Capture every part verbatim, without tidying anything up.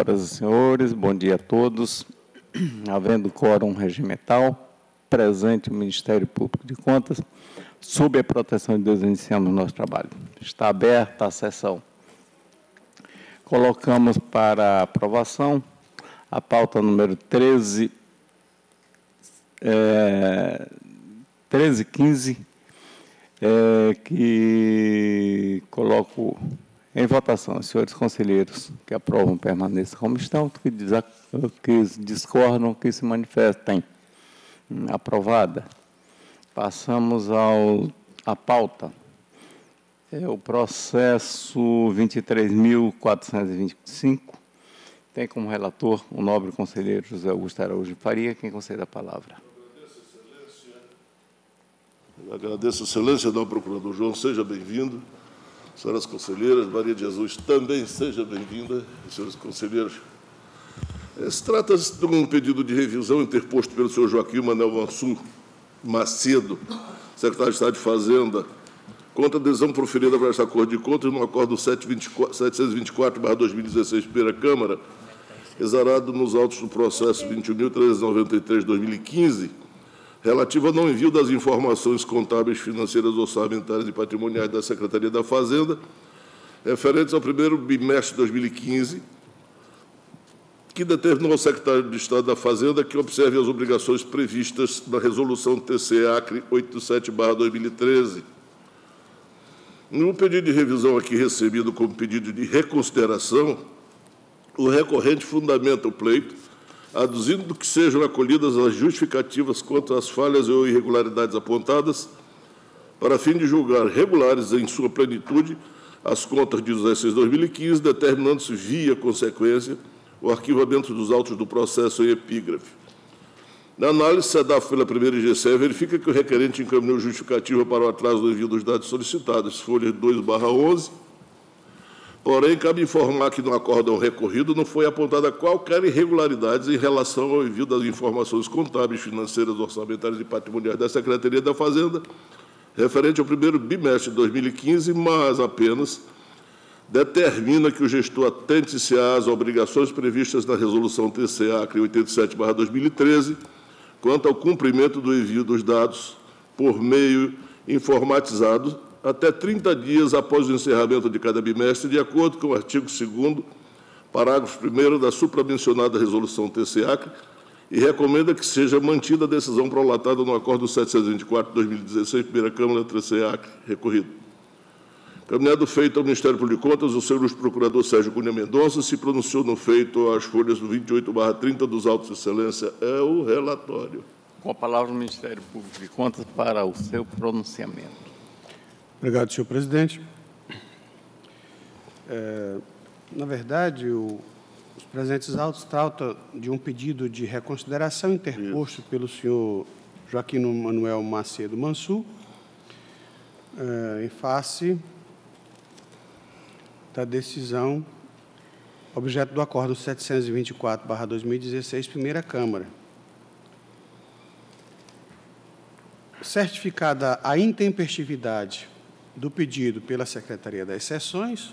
Senhoras e senhores, bom dia a todos. Havendo quórum regimental, presente o Ministério Público de Contas, sob a proteção de Deus, iniciamos o nosso trabalho. Está aberta a sessão. Colocamos para aprovação a pauta número treze, é, treze quinze, é, que coloco em votação. Os senhores conselheiros que aprovam permaneçam como estão, que, que discordam, que se manifestem. Aprovada. Passamos ao, à pauta. É o processo vinte e três mil quatrocentos e vinte e cinco. Tem como relator o nobre conselheiro José Augusto Araújo Faria. Quem concede a palavra? Eu agradeço, Excelência, nobre procurador João, seja bem-vindo. Senhoras conselheiras, Maria de Jesus também seja bem-vinda. Senhores conselheiros, se trata de um pedido de revisão interposto pelo senhor Joaquim Manuel Mansur Macedo, secretário de Estado de Fazenda, contra a decisão proferida para esta Corte de Contas no acordo setecentos e vinte e quatro barra dois mil e dezesseis, primeira Câmara, exarado nos autos do processo vinte e um mil trezentos e noventa e três barra dois mil e quinze, relativo ao não envio das informações contábeis, financeiras, orçamentárias e patrimoniais da Secretaria da Fazenda, referentes ao primeiro bimestre de dois mil e quinze, que determinou ao secretário de Estado da Fazenda que observe as obrigações previstas na Resolução T C Acre oitenta e sete barra dois mil e treze. No pedido de revisão aqui recebido como pedido de reconsideração, o recorrente fundamenta o pleito, aduzindo que sejam acolhidas as justificativas quanto às falhas ou irregularidades apontadas, para fim de julgar regulares em sua plenitude as contas de dezesseis de dois mil e quinze, determinando-se, via consequência, o arquivamento dos autos do processo em epígrafe. Na análise, SEDAF pela primeira I G C verifica que o requerente encaminhou justificativa para o atraso do envio dos dados solicitados, folha dois barra onze, porém, cabe informar que no acórdão recorrido não foi apontada qualquer irregularidade em relação ao envio das informações contábeis, financeiras, orçamentárias e patrimoniais da Secretaria da Fazenda, referente ao primeiro bimestre de dois mil e quinze, mas apenas determina que o gestor atente-se às obrigações previstas na Resolução T C Acre oitenta e sete barra dois mil e treze, quanto ao cumprimento do envio dos dados por meio informatizado, até trinta dias após o encerramento de cada bimestre, de acordo com o artigo segundo, parágrafo primeiro da supramencionada Resolução T C Acre, e recomenda que seja mantida a decisão prolatada no acordo setecentos e vinte e quatro barra dois mil e dezesseis, primeira Câmara, T C Acre, recorrido. Caminhado feito ao Ministério Público de Contas, o senhor Luiz Procurador Sérgio Cunha Mendonça se pronunciou no feito às folhas do vinte e oito barra trinta dos autos de excelência. É o relatório. Com a palavra o Ministério Público de Contas para o seu pronunciamento. Obrigado, senhor presidente. É, na verdade, o, os presentes autos tratam de um pedido de reconsideração interposto Isso. pelo senhor Joaquim Manuel Macedo Mansur, é, em face da decisão objeto do acordo setecentos e vinte e quatro barra dois mil e dezesseis, primeira Câmara. Certificada a intempestividade do pedido pela Secretaria das Seções,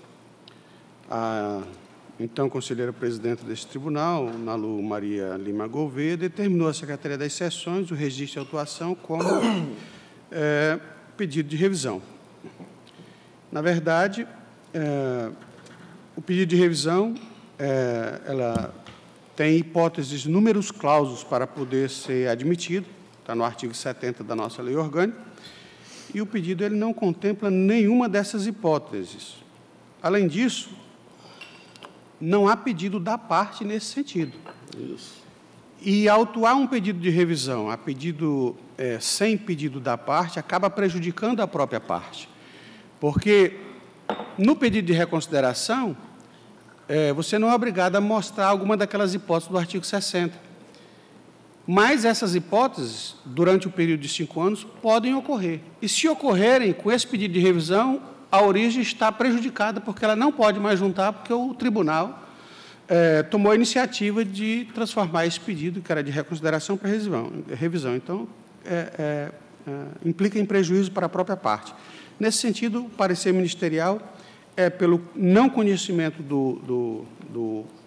a então conselheira presidente deste tribunal, Nalu Maria Lima Gouveia, determinou à Secretaria das Seções o registro de autuação como é, pedido de revisão. Na verdade, é, o pedido de revisão é, ela tem hipóteses, números clausos para poder ser admitido, está no artigo setenta da nossa lei orgânica, e o pedido ele não contempla nenhuma dessas hipóteses. Além disso, não há pedido da parte nesse sentido. Isso. E autuar um pedido de revisão a pedido é, sem pedido da parte acaba prejudicando a própria parte, porque no pedido de reconsideração é, você não é obrigado a mostrar alguma daquelas hipóteses do artigo sessenta. Mas essas hipóteses, durante o período de cinco anos, podem ocorrer. E, se ocorrerem, com esse pedido de revisão, a origem está prejudicada, porque ela não pode mais juntar, porque o tribunal é, tomou a iniciativa de transformar esse pedido, que era de reconsideração, para revisão. revisão. Então, é, é, é, implica em prejuízo para a própria parte. Nesse sentido, o parecer ministerial é pelo não conhecimento do, do, do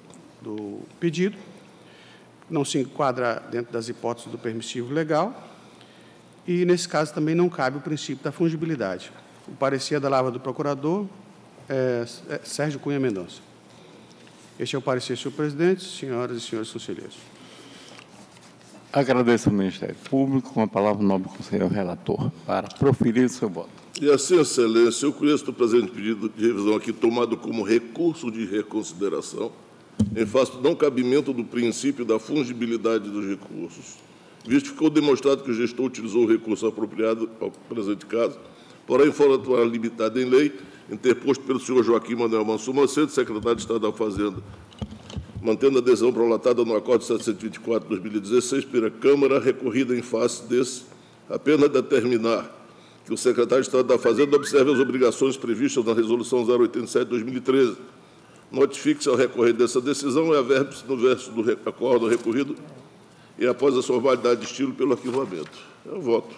do pedido, não se enquadra dentro das hipóteses do permissivo legal e, nesse caso, também não cabe o princípio da fungibilidade. O parecer da palavra do procurador é, é Sérgio Cunha Mendonça. Este é o parecer, senhor presidente, senhoras e senhores conselheiros. Agradeço ao Ministério Público. Com a palavra, o nobre conselheiro relator, para proferir o seu voto. E assim, excelência, eu conheço o presente pedido de revisão aqui tomado como recurso de reconsideração, em face do não cabimento do princípio da fungibilidade dos recursos, visto que ficou demonstrado que o gestor utilizou o recurso apropriado ao presente caso, porém fora da limitada em lei, interposto pelo senhor Joaquim Manuel Mansur Macedo, secretário de Estado da Fazenda, mantendo a adesão prolatada no Acordo setecentos e vinte e quatro de dois mil e dezesseis pela Câmara, recorrida em face desse, apenas determinar que o secretário de Estado da Fazenda observe as obrigações previstas na Resolução zero oitenta e sete de dois mil e treze. Notifique-se ao recorrer dessa decisão e averbe-se no verso do acordo recorrido e, após a sua validade de estilo, pelo arquivamento. Eu voto.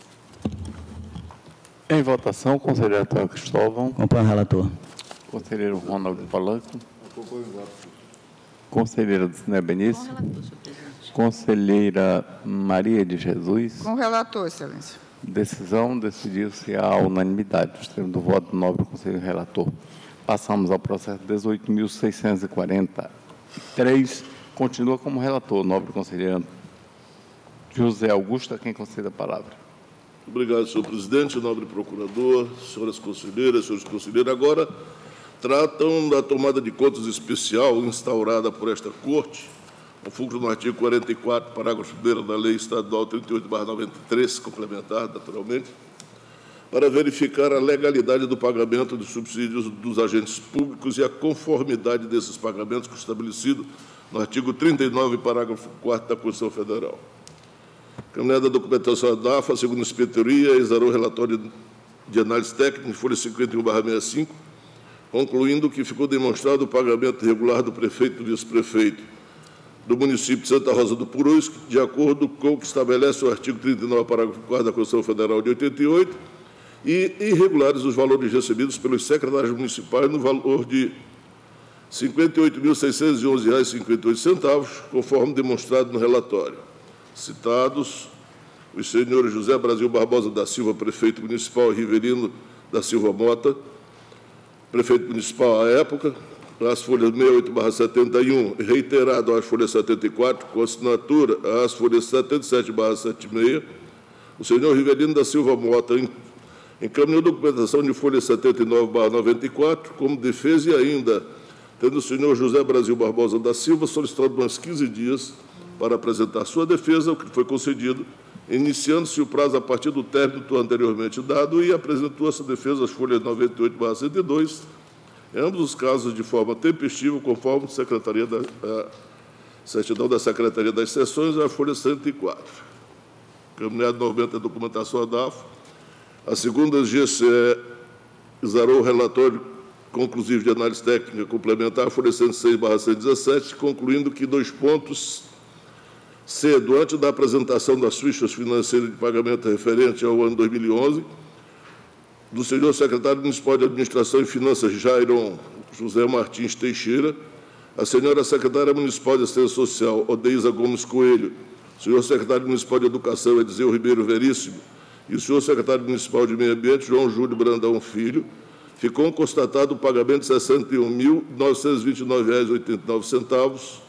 Em votação, conselheiro Antônio Cristóvão. Acompanho o relator. Conselheiro Ronaldo Palanco. Conselheira Dulcinea Benício. Com o relator, senhor presidente. Conselheira Maria de Jesus. Com o relator, excelência. Decisão, decidiu-se à unanimidade. Os termos do voto do nobre conselheiro relator. Passamos ao processo dezoito mil seiscentos e quarenta e três. Continua como relator, o nobre conselheiro José Augusto, a quem concede a palavra. Obrigado, senhor presidente, nobre procurador, senhoras conselheiras, senhores conselheiros. Agora, tratam da tomada de contas especial instaurada por esta Corte, com fulcro no artigo quarenta e quatro, parágrafo primeiro da Lei Estadual trinta e oito barra noventa e três, complementar, naturalmente, para verificar a legalidade do pagamento de subsídios dos agentes públicos e a conformidade desses pagamentos com o estabelecido no artigo trinta e nove, parágrafo quarto da Constituição Federal. Caminhada da documentação da D A F, a segunda inspetoria, exarou o relatório de análise técnica, em folha cinquenta e um barra sessenta e cinco, concluindo que ficou demonstrado o pagamento irregular do prefeito e vice-prefeito do município de Santa Rosa do Purus, de acordo com o que estabelece o artigo trinta e nove, parágrafo quarto da Constituição Federal de oitenta e oito, e irregulares os valores recebidos pelos secretários municipais no valor de cinquenta e oito mil seiscentos e onze reais e cinquenta e oito centavos, conforme demonstrado no relatório. Citados os senhores José Brasil Barbosa da Silva, prefeito municipal, e Rivelino da Silva Mota, prefeito municipal à época, as folhas sessenta e oito barra setenta e um, reiterado às folhas setenta e quatro, com assinatura às folhas setenta e sete barra setenta e seis, o senhor Rivelino da Silva Mota encaminhou documentação de folha setenta e nove barra noventa e quatro como defesa e ainda, tendo o senhor José Brasil Barbosa da Silva solicitado mais quinze dias para apresentar sua defesa, o que foi concedido, iniciando-se o prazo a partir do término do anteriormente dado, e apresentou essa defesa às folhas noventa e oito barra cento e dois, em ambos os casos de forma tempestiva, conforme a Secretaria da a certidão da Secretaria das Seções, a folha cento e quatro. Caminhada noventa, a documentação da D A F, a segunda G C E exarou o relatório conclusivo de análise técnica complementar, folha cento e seis barra cento e dezessete, concluindo que dois pontos C, durante da apresentação das fichas financeiras de pagamento referente ao ano dois mil e onze, do senhor secretário municipal de Administração e Finanças, Jairon José Martins Teixeira, a senhora secretária municipal de Assistência Social, Odeisa Gomes Coelho, o senhor secretário municipal de Educação, Edizeu Ribeiro Veríssimo, e o senhor secretário municipal de Meio Ambiente, João Júlio Brandão Filho, ficou constatado o pagamento de sessenta e um mil novecentos e vinte e nove reais e oitenta e nove centavos,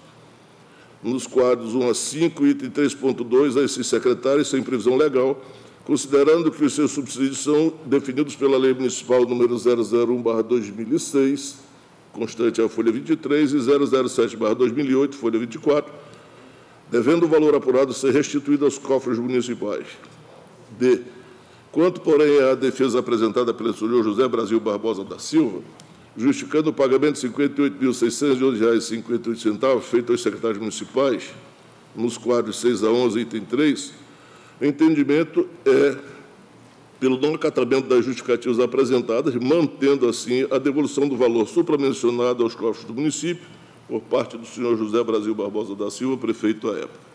nos quadros um a cinco, item três ponto dois, a esses secretários, sem previsão legal, considerando que os seus subsídios são definidos pela Lei Municipal número zero zero um barra dois mil e seis, constante à folha vinte e três, e zero zero sete barra dois mil e oito, folha vinte e quatro, devendo o valor apurado ser restituído aos cofres municipais. D. Quanto, porém, à defesa apresentada pelo senhor José Brasil Barbosa da Silva, justificando o pagamento de cinquenta e oito mil seiscentos e onze reais e cinquenta e oito centavos feito aos secretários municipais, nos quadros seis a onze, item três, o entendimento é pelo não acatamento das justificativas apresentadas, mantendo, assim, a devolução do valor supramencionado aos cofres do município, por parte do senhor José Brasil Barbosa da Silva, prefeito à época.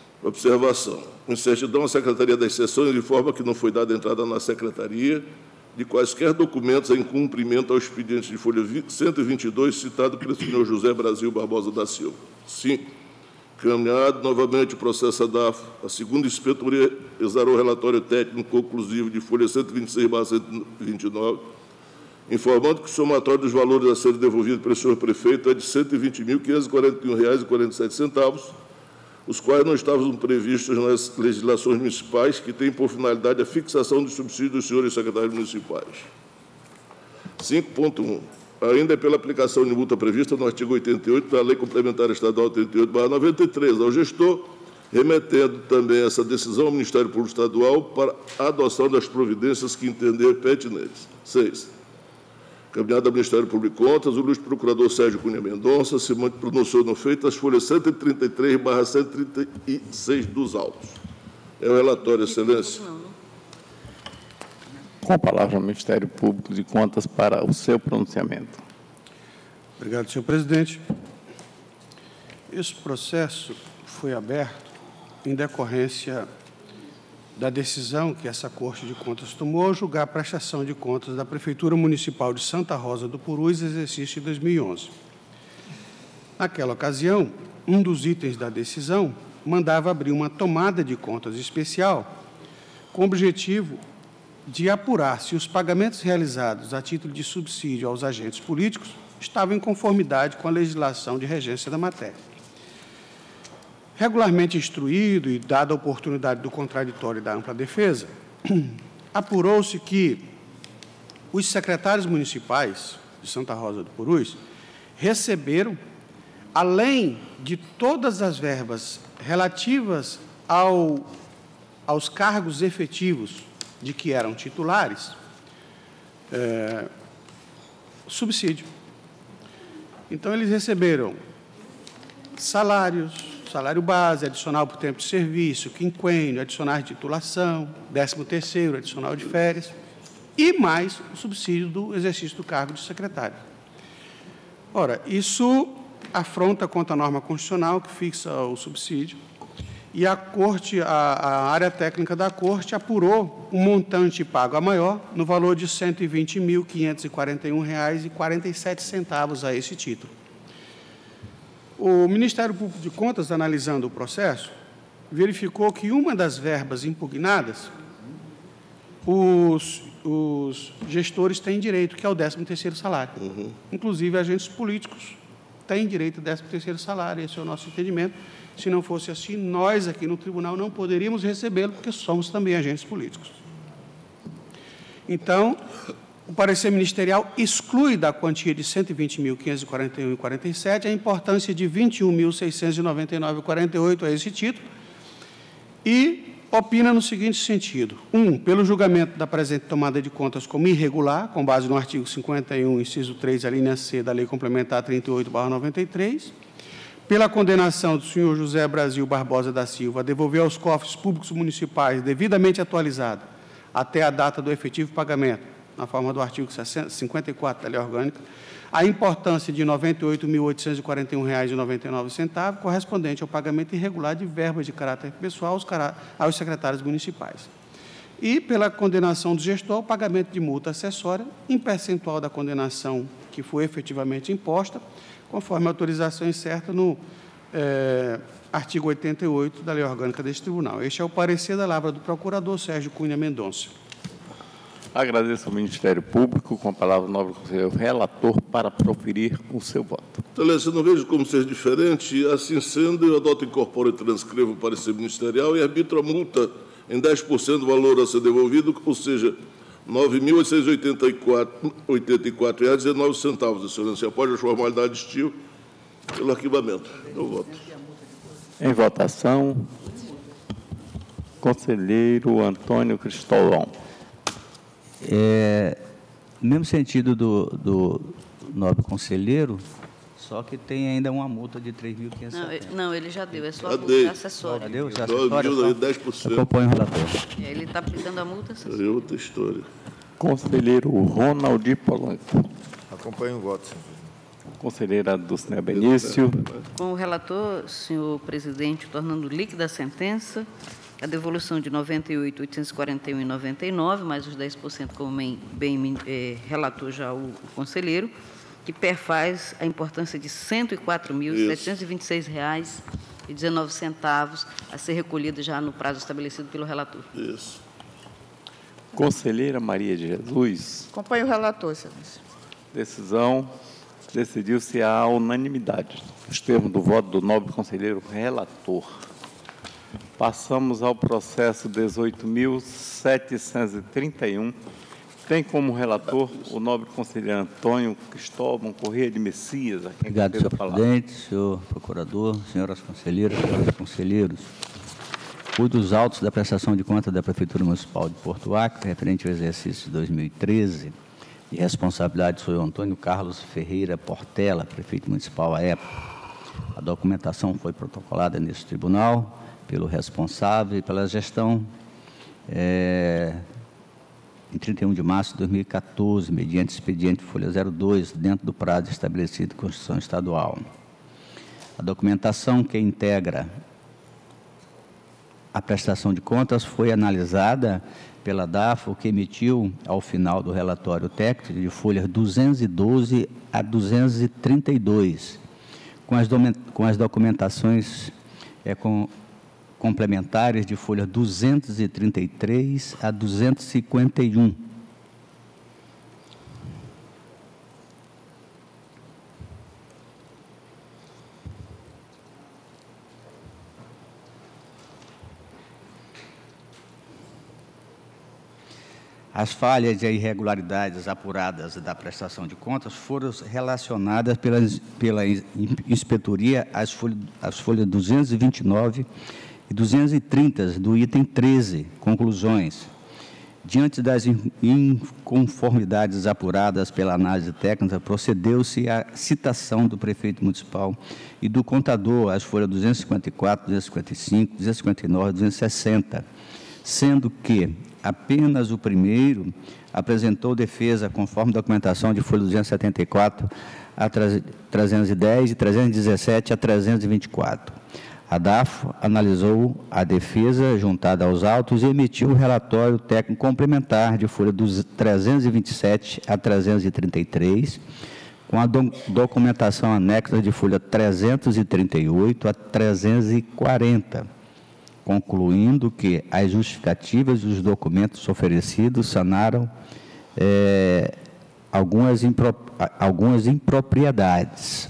Observação. Em certidão, a Secretaria das Seções informa que não foi dada entrada na Secretaria de quaisquer documentos em cumprimento ao expediente de folha cento e vinte e dois, citado pelo senhor José Brasil Barbosa da Silva. cinco. Caminhado novamente o processo da A F, a segunda inspetoria exarou o relatório técnico conclusivo de folha cento e vinte e seis barra cento e vinte e nove, informando que o somatório dos valores a serem devolvidos pelo senhor prefeito é de cento e vinte mil, quinhentos e quarenta e um reais e quarenta e sete centavos, os quais não estavam previstos nas legislações municipais, que têm por finalidade a fixação dos subsídios dos senhores secretários municipais. cinco ponto um. Ainda é pela aplicação de multa prevista no artigo oitenta e oito da Lei Complementar Estadual oitenta e oito barra noventa e três ao gestor, remetendo também essa decisão ao Ministério Público Estadual para a adoção das providências que entender pertinentes. seis. Caminhada ao Ministério Público de Contas, o ilustre procurador Sérgio Cunha Mendonça se pronunciou no feito as folhas cento e trinta e três barra cento e trinta e seis dos autos. É o relatório, Excelência. Com a palavra ao Ministério Público de Contas para o seu pronunciamento. Obrigado, senhor presidente. Esse processo foi aberto em decorrência da decisão que essa Corte de Contas tomou ao julgar a prestação de contas da Prefeitura Municipal de Santa Rosa do Purus, exercício de dois mil e onze. Naquela ocasião, um dos itens da decisão mandava abrir uma tomada de contas especial com o objetivo de apurar se os pagamentos realizados a título de subsídio aos agentes políticos estavam em conformidade com a legislação de regência da matéria. Regularmente instruído e dada a oportunidade do contraditório e da ampla defesa, apurou-se que os secretários municipais de Santa Rosa do Purus receberam, além de todas as verbas relativas ao, aos cargos efetivos de que eram titulares, é, subsídio. Então, eles receberam salários, salário base, adicional por tempo de serviço, quinquênio, adicional de titulação, décimo terceiro, adicional de férias, e mais o subsídio do exercício do cargo de secretário. Ora, isso afronta contra a norma constitucional que fixa o subsídio, e a Corte, a, a área técnica da Corte apurou um montante pago a maior no valor de cento e vinte mil, quinhentos e quarenta e um reais e quarenta e sete centavos a esse título. O Ministério Público de Contas, analisando o processo, verificou que uma das verbas impugnadas, os, os gestores têm direito, que é o décimo terceiro salário. Uhum. Inclusive, agentes políticos têm direito ao décimo terceiro salário, esse é o nosso entendimento. Se não fosse assim, nós aqui no tribunal não poderíamos recebê-lo, porque somos também agentes políticos. Então, o parecer ministerial exclui da quantia de cento e vinte mil, quinhentos e quarenta e um reais e quarenta e sete centavos a importância de vinte e um mil, seiscentos e noventa e nove reais e quarenta e oito centavos a esse título e opina no seguinte sentido. Um, pelo julgamento da presente tomada de contas como irregular, com base no artigo cinquenta e um, inciso três, a linha C da Lei Complementar trinta e oito barra noventa e três, pela condenação do senhor José Brasil Barbosa da Silva a devolver aos cofres públicos municipais devidamente atualizado até a data do efetivo pagamento, na forma do artigo cinquenta e quatro da Lei Orgânica, a importância de noventa e oito mil, oitocentos e quarenta e um reais e noventa e nove centavos, correspondente ao pagamento irregular de verbas de caráter pessoal aos, aos secretários municipais. E, pela condenação do gestor, o pagamento de multa acessória em percentual da condenação que foi efetivamente imposta, conforme a autorização incerta no é, artigo oitenta e oito da Lei Orgânica deste Tribunal. Este é o parecer da lavra do procurador Sérgio Cunha Mendonça. Agradeço ao Ministério Público. Com a palavra o nobre conselheiro relator para proferir o seu voto. Excelência, não vejo como ser diferente. Assim sendo, eu adoto, incorporo e transcrevo o parecer ministerial e arbitro a multa em dez por cento do valor a ser devolvido, ou seja, nove mil oitocentos e oitenta e quatro reais e dezenove centavos. Excelência, após as formalidades de estilo, pelo arquivamento. Eu voto. Em votação, conselheiro Antônio Cristolão. É, no mesmo sentido do, do nobre conselheiro, só que tem ainda uma multa de três mil quinhentos e setenta. Não, não, ele já deu, é só já a multa dei. acessória. Já deu? Já acessória? dez por cento. Acompanho o relator. É, ele está aplicando a multa acessória. É outra história. Conselheiro Ronaldi Polanco. Acompanho o voto, senhor. Conselheira Dulcinea Benício. Com o relator, senhor presidente, tornando líquida a sentença, a devolução de noventa e oito mil oitocentos e quarenta e um reais e noventa e nove centavos, mais os dez por cento, como bem, bem eh, relatou já o, o conselheiro, que perfaz a importância de cento e quatro mil setecentos e vinte e seis reais e dezenove centavos a ser recolhida já no prazo estabelecido pelo relator. Isso. Conselheira Maria de Jesus. Acompanhe o relator, excelência. Decisão. Decidiu-se a unanimidade, nos termos do voto do nobre conselheiro relator. Passamos ao processo dezoito mil setecentos e trinta e um. Tem como relator o nobre conselheiro Antônio Cristóvão Corrêa de Messias. Obrigado, senhor presidente, senhor procurador, senhoras conselheiras, senhores conselheiros. Cuido dos autos da prestação de contas da Prefeitura Municipal de Porto Acre, referente ao exercício de dois mil e treze, de responsabilidade do senhor Antônio Carlos Ferreira Portela, prefeito municipal à época. A documentação foi protocolada nesse tribunal pelo responsável e pela gestão é, em trinta e um de março de dois mil e quatorze, mediante expediente folha zero dois, dentro do prazo estabelecido em Constituição Estadual. A documentação que integra a prestação de contas foi analisada pela DAFO, que emitiu, ao final do relatório técnico, de folhas duzentos e doze a duzentos e trinta e dois, com as, com as documentações é, com, complementares de folha duzentos e trinta e três a duzentos e cinquenta e um. As falhas e irregularidades apuradas da prestação de contas foram relacionadas pela, pela inspetoria às folhas, às folhas duzentos e vinte e nove e duzentos e trinta do item treze, conclusões. Diante das inconformidades apuradas pela análise técnica, procedeu-se à citação do prefeito municipal e do contador às folhas duzentos e cinquenta e quatro, duzentos e cinquenta e cinco, duzentos e cinquenta e nove e duzentos e sessenta, sendo que apenas o primeiro apresentou defesa conforme documentação de folha duzentos e setenta e quatro a trezentos e dez e trezentos e dezessete a trezentos e vinte e quatro. A DAFO analisou a defesa juntada aos autos e emitiu o relatório técnico complementar de folha dos trezentos e vinte e sete a trezentos e trinta e três, com a do documentação anexa de folha trezentos e trinta e oito a trezentos e quarenta, concluindo que as justificativas dos documentos oferecidos sanaram é, algumas, impro, algumas impropriedades,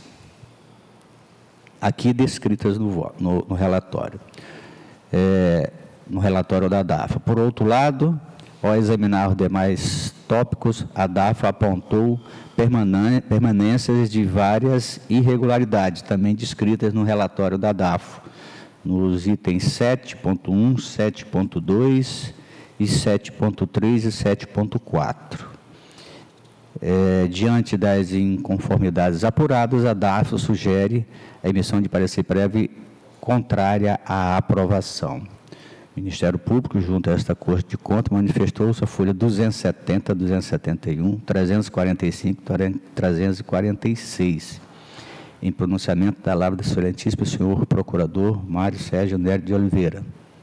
aqui descritas no, no, no relatório, é, no relatório da DAFO. Por outro lado, ao examinar os demais tópicos, a DAFO apontou permanências de várias irregularidades, também descritas no relatório da DAFO, nos itens sete ponto um, sete ponto dois, e sete ponto três e sete ponto quatro. É, diante das inconformidades apuradas, a DAFO sugere a emissão de parecer prévio contrária à aprovação. O Ministério Público, junto a esta Corte de Contas, manifestou sua folha duzentos e setenta, duzentos e setenta e um, trezentos e quarenta e cinco e trezentos e quarenta e seis. Em pronunciamento da palavra do excelentíssimo senhor procurador Mário Sérgio Nery de Oliveira.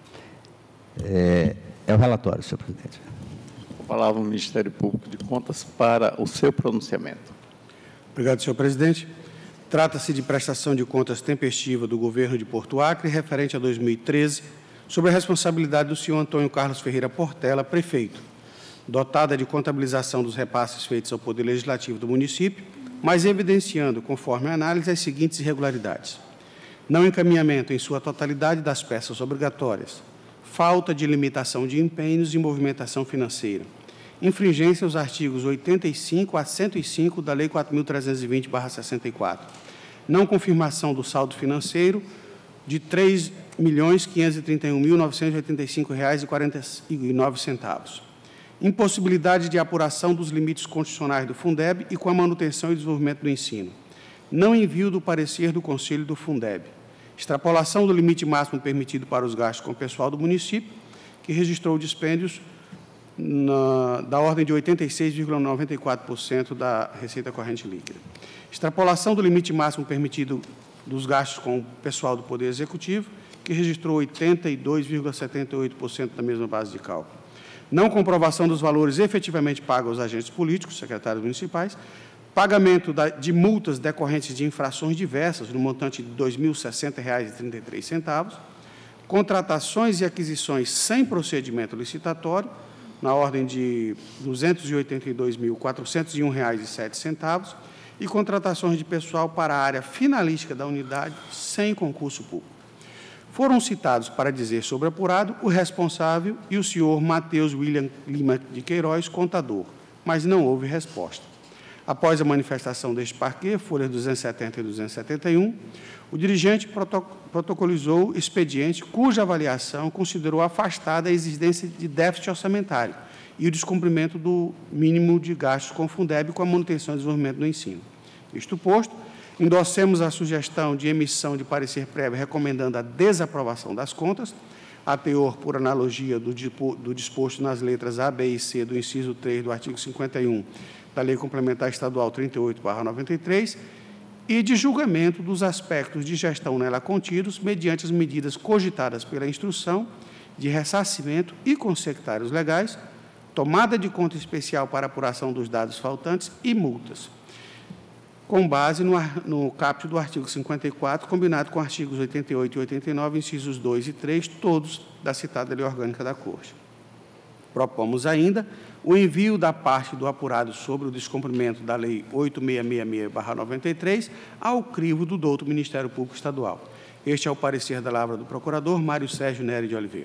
É, é o relatório, senhor presidente. A palavra ao Ministério Público de Contas para o seu pronunciamento. Obrigado, senhor presidente. Trata-se de prestação de contas tempestiva do governo de Porto Acre, referente a dois mil e treze, sob a responsabilidade do senhor Antônio Carlos Ferreira Portela, prefeito, dotada de contabilização dos repasses feitos ao Poder Legislativo do município, mas evidenciando, conforme a análise, as seguintes irregularidades: não encaminhamento em sua totalidade das peças obrigatórias, falta de limitação de empenhos e movimentação financeira, infringência aos artigos oitenta e cinco a cento e cinco da Lei quatro mil trezentos e vinte barra sessenta e quatro, não confirmação do saldo financeiro de três milhões quinhentos e trinta e um mil novecentos e oitenta e cinco reais e quarenta e nove centavos, impossibilidade de apuração dos limites constitucionais do Fundeb e com a manutenção e desenvolvimento do ensino, não envio do parecer do Conselho do Fundeb, extrapolação do limite máximo permitido para os gastos com o pessoal do município, que registrou dispêndios na, da ordem de oitenta e seis vírgula noventa e quatro por cento da receita corrente líquida, extrapolação do limite máximo permitido dos gastos com o pessoal do Poder Executivo, que registrou oitenta e dois vírgula setenta e oito por cento da mesma base de cálculo. Não comprovação dos valores efetivamente pagos aos agentes políticos, secretários municipais, pagamento de multas decorrentes de infrações diversas, no montante de dois mil e sessenta reais e trinta e três centavos, contratações e aquisições sem procedimento licitatório, na ordem de duzentos e oitenta e dois mil, quatrocentos e um reais e sete centavos, e contratações de pessoal para a área finalística da unidade sem concurso público. Foram citados para dizer sobre apurado o responsável e o senhor Matheus William Lima de Queiroz, contador, mas não houve resposta. Após a manifestação deste parquê, folhas duzentos e setenta e duzentos e setenta e um, o dirigente protocolizou expediente cuja avaliação considerou afastada a existência de déficit orçamentário e o descumprimento do mínimo de gastos com o Fundeb com a manutenção e desenvolvimento do ensino. Isto posto, endossemos a sugestão de emissão de parecer prévio recomendando a desaprovação das contas, a teor por analogia do, do disposto nas letras A, B e C do inciso três do artigo cinquenta e um da Lei Complementar Estadual trinta e oito barra noventa e três, e de julgamento dos aspectos de gestão nela contidos, mediante as medidas cogitadas pela instrução de ressarcimento e consectários legais, tomada de conta especial para apuração dos dados faltantes e multas, com base no, no caput do artigo cinquenta e quatro, combinado com artigos oitenta e oito e oitenta e nove, incisos dois e três, todos da citada Lei Orgânica da Corte. Propomos ainda o envio da parte do apurado sobre o descumprimento da Lei oito mil seiscentos e sessenta e seis barra noventa e três ao crivo do douto Ministério Público Estadual. Este é o parecer da Lavra do Procurador Mário Sérgio Nery de Oliveira.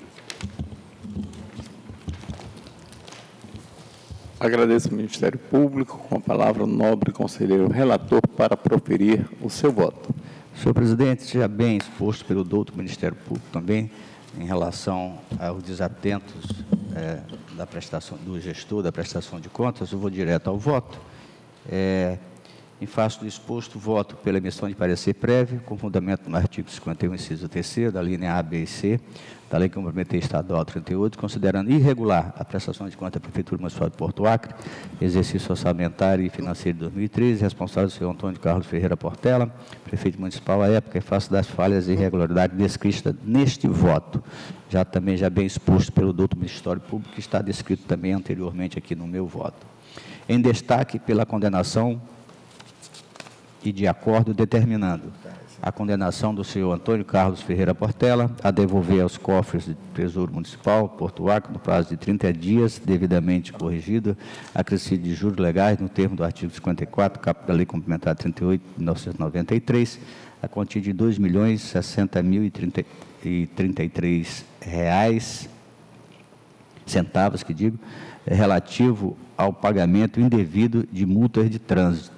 Agradeço ao Ministério Público. Com a palavra, o nobre conselheiro relator para proferir o seu voto. Senhor presidente, já bem exposto pelo douto Ministério Público também, em relação aos desatentos é, da prestação, do gestor da prestação de contas, eu vou direto ao voto. É, em face do exposto, voto pela emissão de parecer prévio, com fundamento no artigo cinquenta e um, inciso terceiro, da linha A, B e C, da Lei Complementar Estadual trinta e oito, considerando irregular a prestação de contas da Prefeitura Municipal de Porto Acre, exercício orçamentário e financeiro de dois mil e treze, responsável do senhor Antônio Carlos Ferreira Portela, prefeito municipal à época, em face das falhas e irregularidades descritas neste voto. Já também já bem exposto pelo douto Ministério Público, que está descrito também anteriormente aqui no meu voto. Em destaque pela condenação e de acordo determinando a condenação do senhor Antônio Carlos Ferreira Portela a devolver aos cofres do Tesouro Municipal, Porto Acre, no prazo de trinta dias, devidamente corrigido, acrescido de juros legais, no termo do artigo cinquenta e quatro, caput da Lei Complementar trinta e oito de mil novecentos e noventa e três, a quantia de dois milhões e sessenta mil e trinta e três reais, centavos, que digo, relativo ao pagamento indevido de multas de trânsito.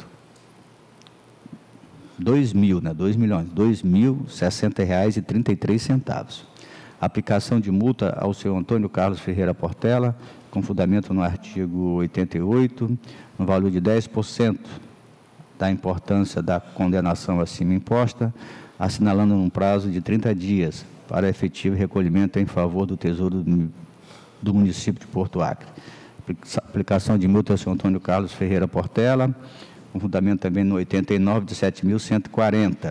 Dois mil, né? Dois milhões, dois mil sessenta reais e trinta e três centavos. Aplicação de multa ao senhor Antônio Carlos Ferreira Portela, com fundamento no artigo oitenta e oito, no valor de dez por cento da importância da condenação acima imposta, assinalando um prazo de trinta dias para efetivo recolhimento em favor do Tesouro do, do município de Porto Acre. Aplicação de multa ao senhor Antônio Carlos Ferreira Portela, com fundamento também no oitenta e nove de sete mil cento e quarenta,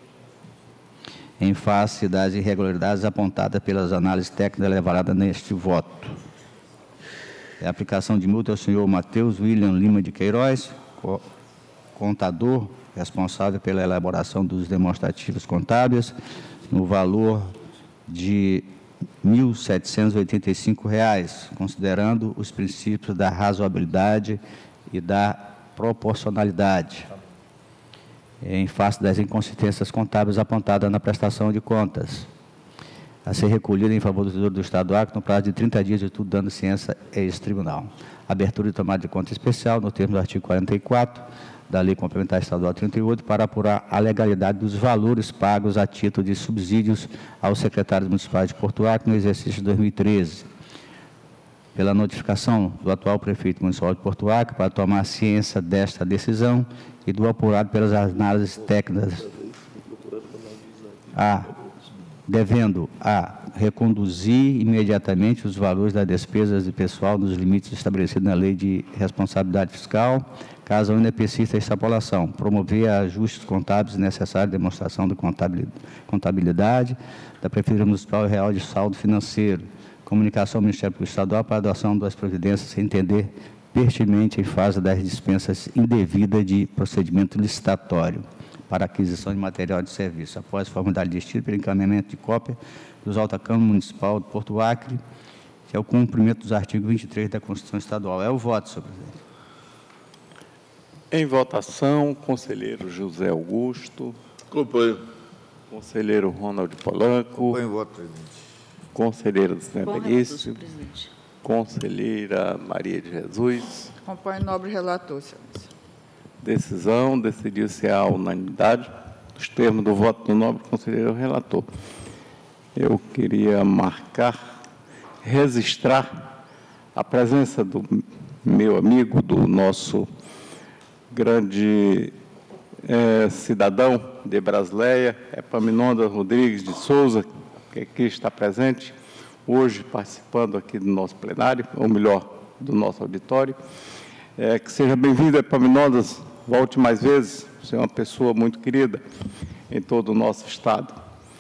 em face das irregularidades apontadas pelas análises técnicas elaboradas neste voto. É a aplicação de multa ao senhor Matheus William Lima de Queiroz, contador, responsável pela elaboração dos demonstrativos contábeis, no valor de mil setecentos e oitenta e cinco reais, considerando os princípios da razoabilidade e da proporcionalidade, em face das inconsistências contábeis apontadas na prestação de contas, a ser recolhida em favor do Tesouro do Estado do Acre no prazo de trinta dias de estudo dando ciência a esse tribunal. Abertura de tomada de conta especial, no termo do artigo quarenta e quatro da Lei Complementar Estadual trinta e oito, para apurar a legalidade dos valores pagos a título de subsídios aos secretários municipais de Porto Acre no exercício de dois mil e treze. Pela notificação do atual prefeito municipal de Porto Acre para tomar ciência desta decisão e do apurado pelas análises técnicas, a, devendo a reconduzir imediatamente os valores das despesas de pessoal nos limites estabelecidos na Lei de Responsabilidade Fiscal, caso ainda persista a extrapolação, promover ajustes contábeis necessários, demonstração de contabilidade da Prefeitura Municipal Real de saldo financeiro, comunicação ao Ministério Público Estadual para a adoção das providências sem entender pertinente em fase das dispensas indevidas de procedimento licitatório para aquisição de material de serviço, após a formalidade de estilo pelo encaminhamento de cópia dos autos da Câmara Municipal de Porto Acre, que é o cumprimento dos artigos vinte e três da Constituição Estadual. É o voto, senhor presidente. Em votação, conselheiro José Augusto. Acompanho. Conselheiro Ronald Polanco. Acompanho o voto, presidente. Conselheira Zé Belício. Presidente. Conselheira Maria de Jesus. Acompanho o nobre relator, excelência. Decisão, decidiu-se a unanimidade, nos termos do voto do nobre conselheiro relator. Eu queria marcar, registrar a presença do meu amigo, do nosso grande é, cidadão de Brasileia, Epaminondas Rodrigues de Souza, que aqui está presente, hoje participando aqui do nosso plenário, ou melhor, do nosso auditório. É, que seja bem-vindo, Epaminondas, volte mais vezes, você é uma pessoa muito querida em todo o nosso Estado.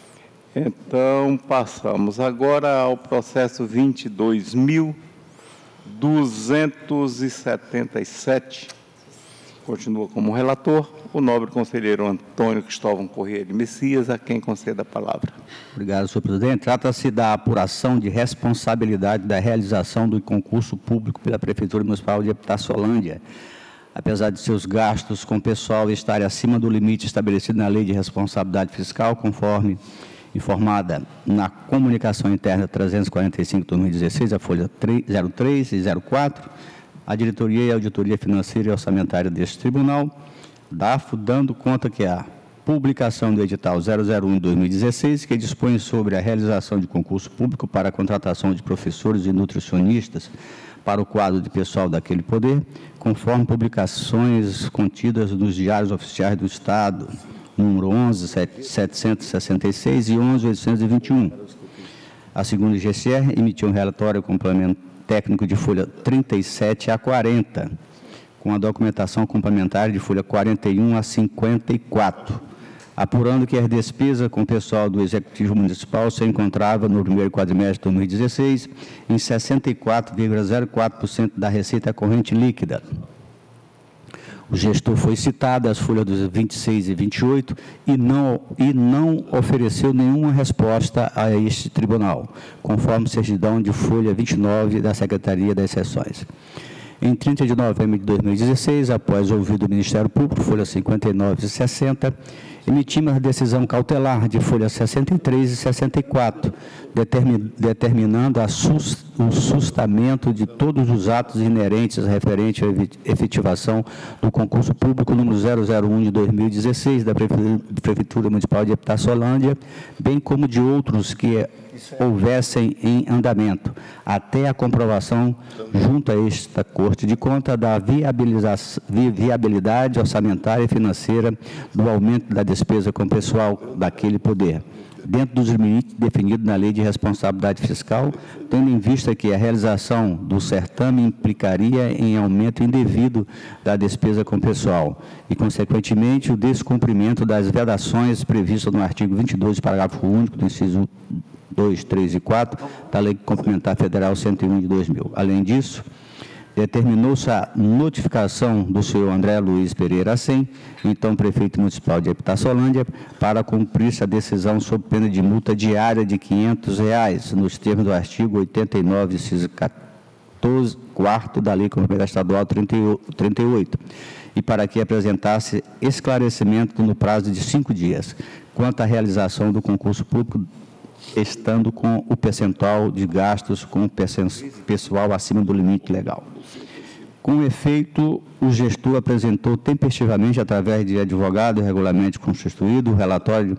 Então, passamos agora ao processo vinte e dois mil duzentos e setenta e sete. Continua como relator o nobre conselheiro Antônio Cristóvão Corrêa de Messias, a quem conceda a palavra. Obrigado, senhor presidente. Trata-se da apuração de responsabilidade da realização do concurso público pela Prefeitura Municipal de Epitaçolândia. Apesar de seus gastos com pessoal estarem acima do limite estabelecido na Lei de Responsabilidade Fiscal, conforme informada na comunicação interna trezentos e quarenta e cinco, dois mil e dezesseis, a folha zero três e zero quatro, a diretoria e a auditoria financeira e orçamentária deste tribunal, D A F, dando conta que a publicação do edital zero zero um de dois mil e dezesseis, que dispõe sobre a realização de concurso público para a contratação de professores e nutricionistas para o quadro de pessoal daquele poder, conforme publicações contidas nos diários oficiais do Estado, número onze mil setecentos e sessenta e seis e onze mil oitocentos e vinte e um. A segunda G C R emitiu um relatório complemento técnico de folha trinta e sete a quarenta, com a documentação complementar de folha quarenta e um a cinquenta e quatro, apurando que as despesas com o pessoal do Executivo Municipal se encontrava no primeiro quadrimestre de dois mil e dezesseis em sessenta e quatro vírgula zero quatro por cento da receita corrente líquida. O gestor foi citado às folhas dos vinte e seis e vinte e oito e não, e não ofereceu nenhuma resposta a este tribunal, conforme certidão de folha vinte e nove da Secretaria das Seções. Em trinta de novembro de dois mil e dezesseis, após ouvido do Ministério Público, folha cinquenta e nove e sessenta, emitimos a decisão cautelar de folha sessenta e três e sessenta e quatro, determin, determinando a sus, o sustamento de todos os atos inerentes referentes à efetivação do concurso público número zero zero um de dois mil e dezesseis da Prefeitura Municipal de Epitaçolândia, bem como de outros que houvessem em andamento, até a comprovação junto a esta Corte de Contas da viabilidade orçamentária e financeira do aumento da despesa com o pessoal daquele poder, dentro dos limites definidos na Lei de Responsabilidade Fiscal, tendo em vista que a realização do certame implicaria em aumento indevido da despesa com o pessoal e, consequentemente, o descumprimento das vedações previstas no artigo vinte e dois, parágrafo único do inciso dois, três e quatro da Lei Complementar Federal cento e um de dois mil. Além disso, determinou-se a notificação do senhor André Luiz Pereira Assem, então prefeito municipal de Epitaçolândia, para cumprir-se a decisão sob pena de multa diária de quinhentos reais, nos termos do artigo oitenta e nove, inciso quatorze, quarto da Lei Complementar Estadual trinta e oito, e para que apresentasse esclarecimento no prazo de cinco dias, quanto à realização do concurso público, estando com o percentual de gastos com o pessoal acima do limite legal. Com efeito, o gestor apresentou tempestivamente, através de advogado regularmente constituído, o relatório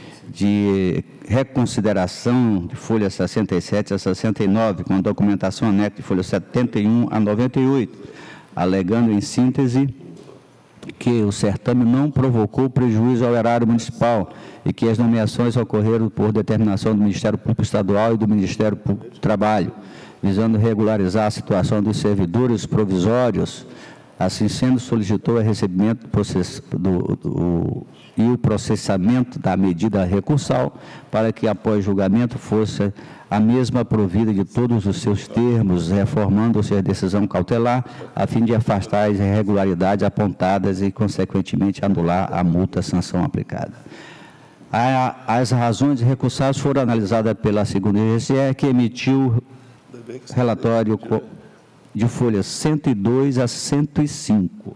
de reconsideração de folha sessenta e sete a sessenta e nove, com a documentação anexa de folha setenta e um a noventa e oito, alegando, em síntese, que o certame não provocou prejuízo ao erário municipal e que as nomeações ocorreram por determinação do Ministério Público Estadual e do Ministério Público do Trabalho, visando regularizar a situação dos servidores provisórios. Assim sendo, solicitou o recebimento do, process... do, do... e o processamento da medida recursal para que, após julgamento, fosse a mesma provida de todos os seus termos, reformando-se a decisão cautelar, a fim de afastar as irregularidades apontadas e, consequentemente, anular a multa sanção aplicada. As razões recursadas foram analisadas pela segunda G C E, que emitiu relatório de folhas cento e dois a cento e cinco.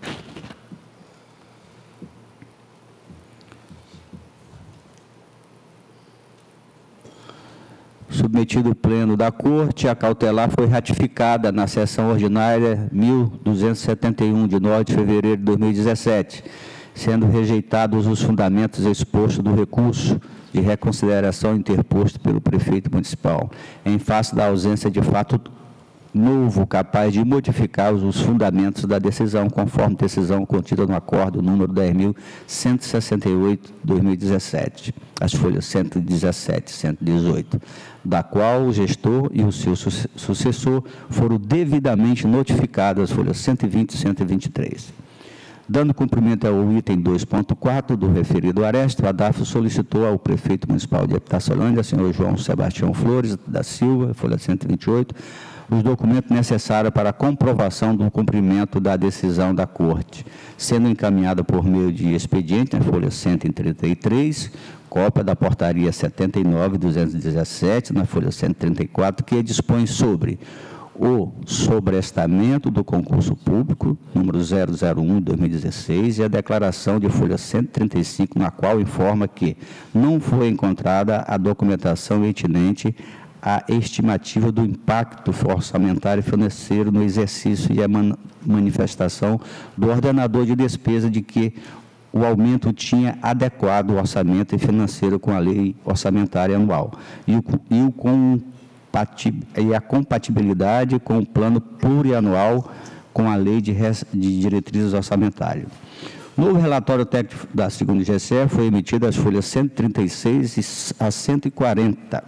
Submetido ao pleno da Corte, a cautelar foi ratificada na sessão ordinária mil duzentos e setenta e um, de nove de fevereiro de dois mil e dezessete, sendo rejeitados os fundamentos expostos do recurso de reconsideração interposto pelo prefeito municipal, em face da ausência de fato novo capaz de modificar os fundamentos da decisão, conforme decisão contida no acordo número dez mil cento e sessenta e oito, de dois mil e dezessete, as folhas cento e dezessete e cento e dezoito, da qual o gestor e o seu sucessor foram devidamente notificados, as folhas cento e vinte e cento e vinte e três. Dando cumprimento ao item dois ponto quatro do referido aresto, a D A F solicitou ao prefeito municipal de Epitaciolândia, senhor João Sebastião Flores da Silva, folha cento e vinte e oito, os documentos necessários para a comprovação do cumprimento da decisão da Corte, sendo encaminhada por meio de expediente, na folha cento e trinta e três, cópia da portaria setenta e nove, duzentos e dezessete, na folha cento e trinta e quatro, que dispõe sobre o sobrestamento do concurso público, número zero zero um, de dois mil e dezesseis, e a declaração de folha cento e trinta e cinco, na qual informa que não foi encontrada a documentação pertinente à estimativa do impacto orçamentário e financeiro no exercício e a man manifestação do ordenador de despesa de que o aumento tinha adequado o orçamento financeiro com a lei orçamentária anual e o, e o com e a compatibilidade com o plano plurianual com a lei de, res, de diretrizes orçamentárias. Novo relatório técnico da segunda G C E foi emitido as folhas cento e trinta e seis a cento e quarenta,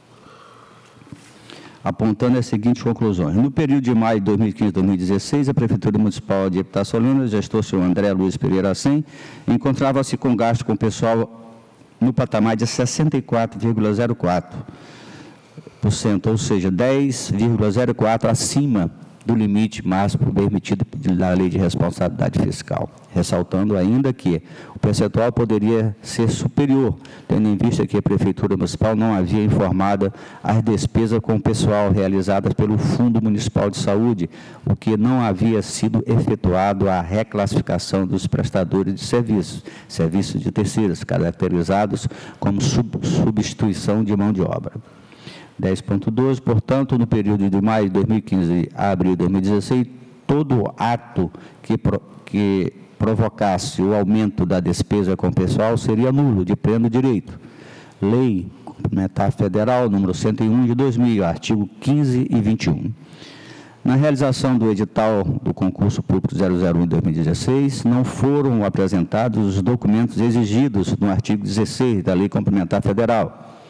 apontando as seguintes conclusões. No período de maio de dois mil e quinze a dois mil e dezesseis, a Prefeitura Municipal de Epitaciolândia, gestor senhor André Luiz Pereira Sem, encontrava-se com gasto com pessoal no patamar de sessenta e quatro vírgula zero quatro por cento, ou seja, dez vírgula zero quatro por cento acima do limite máximo permitido na Lei de Responsabilidade Fiscal, ressaltando ainda que o percentual poderia ser superior, tendo em vista que a Prefeitura Municipal não havia informado as despesas com o pessoal realizadas pelo Fundo Municipal de Saúde, o que não havia sido efetuado a reclassificação dos prestadores de serviços, serviços de terceiros, caracterizados como sub substituição de mão de obra. dez ponto doze, portanto, no período de maio de dois mil e quinze a abril de dois mil e dezesseis, todo ato que, pro, que provocasse o aumento da despesa com o pessoal seria nulo, de pleno direito. Lei Complementar Federal, número cento e um de dois mil, artigo quinze e vinte e um. Na realização do edital do concurso público zero zero um de dois mil e dezesseis, não foram apresentados os documentos exigidos no artigo dezesseis da Lei Complementar Federal.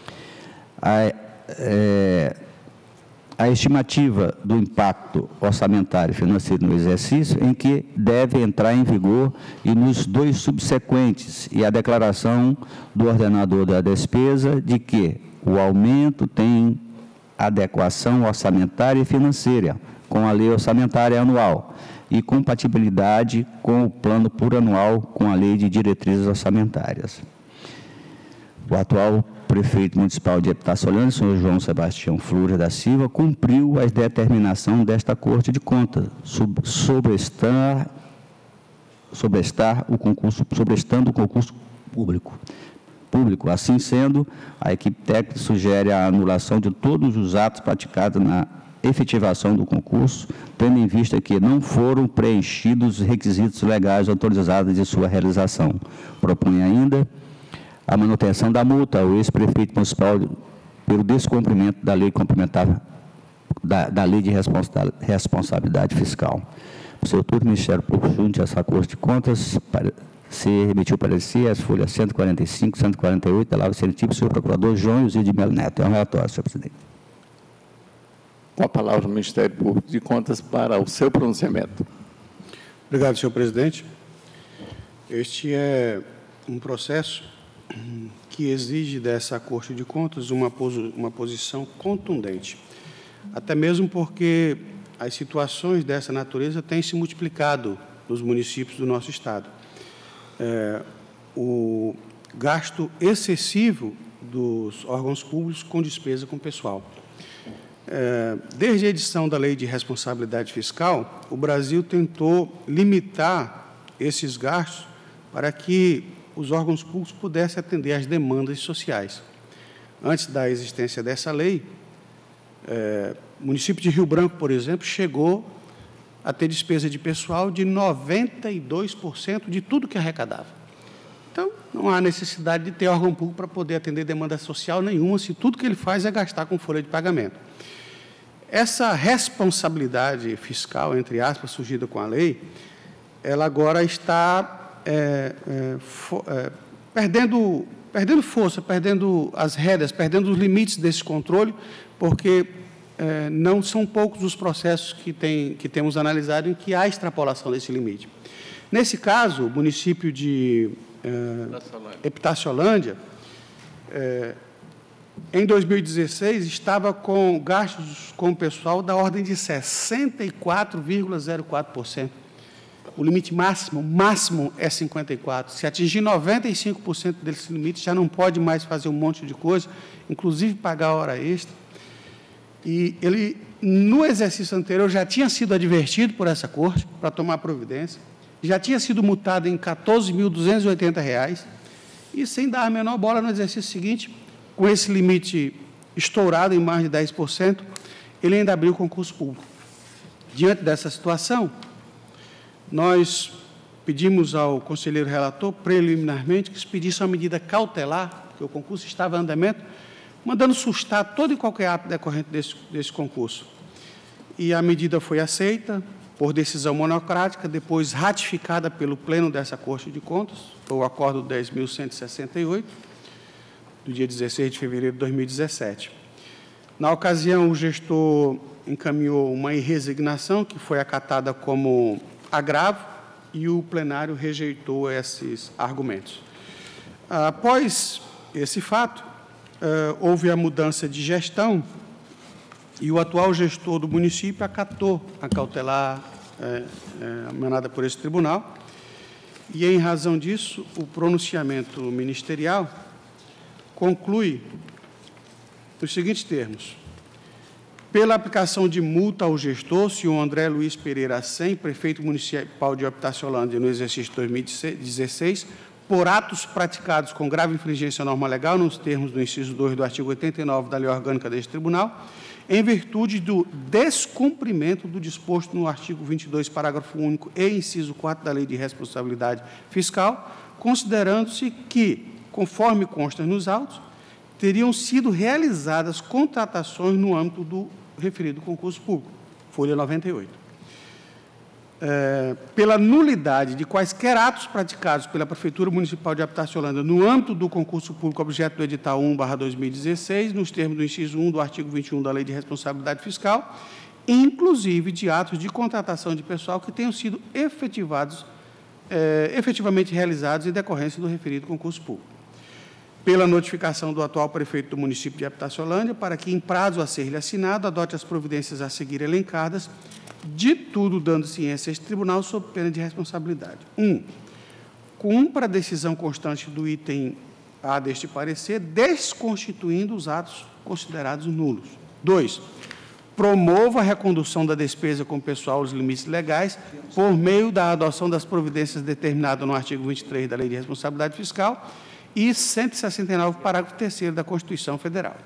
A, É, a estimativa do impacto orçamentário e financeiro no exercício em que deve entrar em vigor e nos dois subsequentes, e a declaração do ordenador da despesa de que o aumento tem adequação orçamentária e financeira com a lei orçamentária anual e compatibilidade com o plano plurianual com a lei de diretrizes orçamentárias. O atual prefeito municipal de Epitaciolândia, senhor João Sebastião Flores da Silva, cumpriu as determinações desta Corte de Contas sobre estar, sobre estar o concurso, sobre estando o concurso público. público. Assim sendo, a equipe técnica sugere a anulação de todos os atos praticados na efetivação do concurso, tendo em vista que não foram preenchidos os requisitos legais autorizados de sua realização. Propõe ainda a manutenção da multa ao ex-prefeito municipal pelo descumprimento da Lei Complementar da, da Lei de Responsa Responsabilidade Fiscal. No seu turno, o Ministério Público, junto essa Corte de Contas, para, se emitiu parecer as folhas cento e quarenta e cinco, cento e quarenta e oito, da Lava Senetivo, senhor procurador João José de Melo Neto. É um relatório, senhor presidente. Com a palavra o Ministério Público de Contas para o seu pronunciamento. Obrigado, senhor presidente. Este é um processo que exige dessa Corte de Contas uma, posi uma posição contundente, até mesmo porque as situações dessa natureza têm se multiplicado nos municípios do nosso Estado. É, o gasto excessivo dos órgãos públicos com despesa com pessoal. É, desde a edição da Lei de Responsabilidade Fiscal, o Brasil tentou limitar esses gastos para que os órgãos públicos pudessem atender às demandas sociais. Antes da existência dessa lei, é, o município de Rio Branco, por exemplo, chegou a ter despesa de pessoal de noventa e dois por cento de tudo que arrecadava. Então, não há necessidade de ter órgão público para poder atender demanda social nenhuma, se tudo que ele faz é gastar com folha de pagamento. Essa responsabilidade fiscal, entre aspas, surgida com a lei, ela agora está é, é, for, é, perdendo, perdendo força, perdendo as rédeas, perdendo os limites desse controle, porque é, não são poucos os processos que, tem, que temos analisado em que há extrapolação desse limite. Nesse caso, o município de é, Epitaciolândia, é, em dois mil e dezesseis, estava com gastos com o pessoal da ordem de sessenta e quatro vírgula zero quatro por cento. O limite máximo, máximo é cinquenta e quatro por cento. Se atingir noventa e cinco por cento desse limite, já não pode mais fazer um monte de coisa, inclusive pagar hora extra. E ele, no exercício anterior, já tinha sido advertido por essa corte para tomar providência, já tinha sido multado em quatorze mil duzentos e oitenta reais, e sem dar a menor bola no exercício seguinte, com esse limite estourado em mais de dez por cento, ele ainda abriu concurso público. Diante dessa situação, nós pedimos ao conselheiro relator, preliminarmente, que se pedisse uma medida cautelar, porque o concurso estava em andamento, mandando sustar todo e qualquer ato decorrente desse, desse concurso. E a medida foi aceita por decisão monocrática, depois ratificada pelo Pleno dessa Corte de Contas, foi o Acordo dez mil cento e sessenta e oito, do dia dezesseis de fevereiro de dois mil e dezessete. Na ocasião, o gestor encaminhou uma resignação, que foi acatada como agravo, e o plenário rejeitou esses argumentos. Após esse fato, houve a mudança de gestão, e o atual gestor do município acatou a cautelar é, é, emanada por esse tribunal, e, em razão disso, o pronunciamento ministerial conclui nos seguintes termos: pela aplicação de multa ao gestor, senhor André Luiz Pereira Sem, prefeito municipal de Epitaciolândia, no exercício de dois mil e dezesseis, por atos praticados com grave infringência à norma legal, nos termos do inciso dois do artigo oitenta e nove da Lei Orgânica deste Tribunal, em virtude do descumprimento do disposto no artigo vinte e dois, parágrafo único e inciso quatro da Lei de Responsabilidade Fiscal, considerando-se que, conforme consta nos autos, teriam sido realizadas contratações no âmbito do referido concurso público, folha noventa e oito. É, pela nulidade de quaisquer atos praticados pela Prefeitura Municipal de Epitaciolândia no âmbito do concurso público objeto do edital um barra dois mil e dezesseis, nos termos do inciso um do artigo vinte e um da Lei de Responsabilidade Fiscal, inclusive de atos de contratação de pessoal que tenham sido efetivados, é, efetivamente realizados em decorrência do referido concurso público. Pela notificação do atual prefeito do município de Epitaciolândia, para que, em prazo a ser-lhe assinado, adote as providências a seguir elencadas, de tudo dando ciência a este tribunal sob pena de responsabilidade. Um, cumpra a decisão constante do item A deste parecer, desconstituindo os atos considerados nulos. Dois, promova a recondução da despesa com pessoal aos limites legais por meio da adoção das providências determinadas no artigo vinte e três da Lei de Responsabilidade Fiscal e cento e sessenta e nove, parágrafo terceiro da Constituição Federal.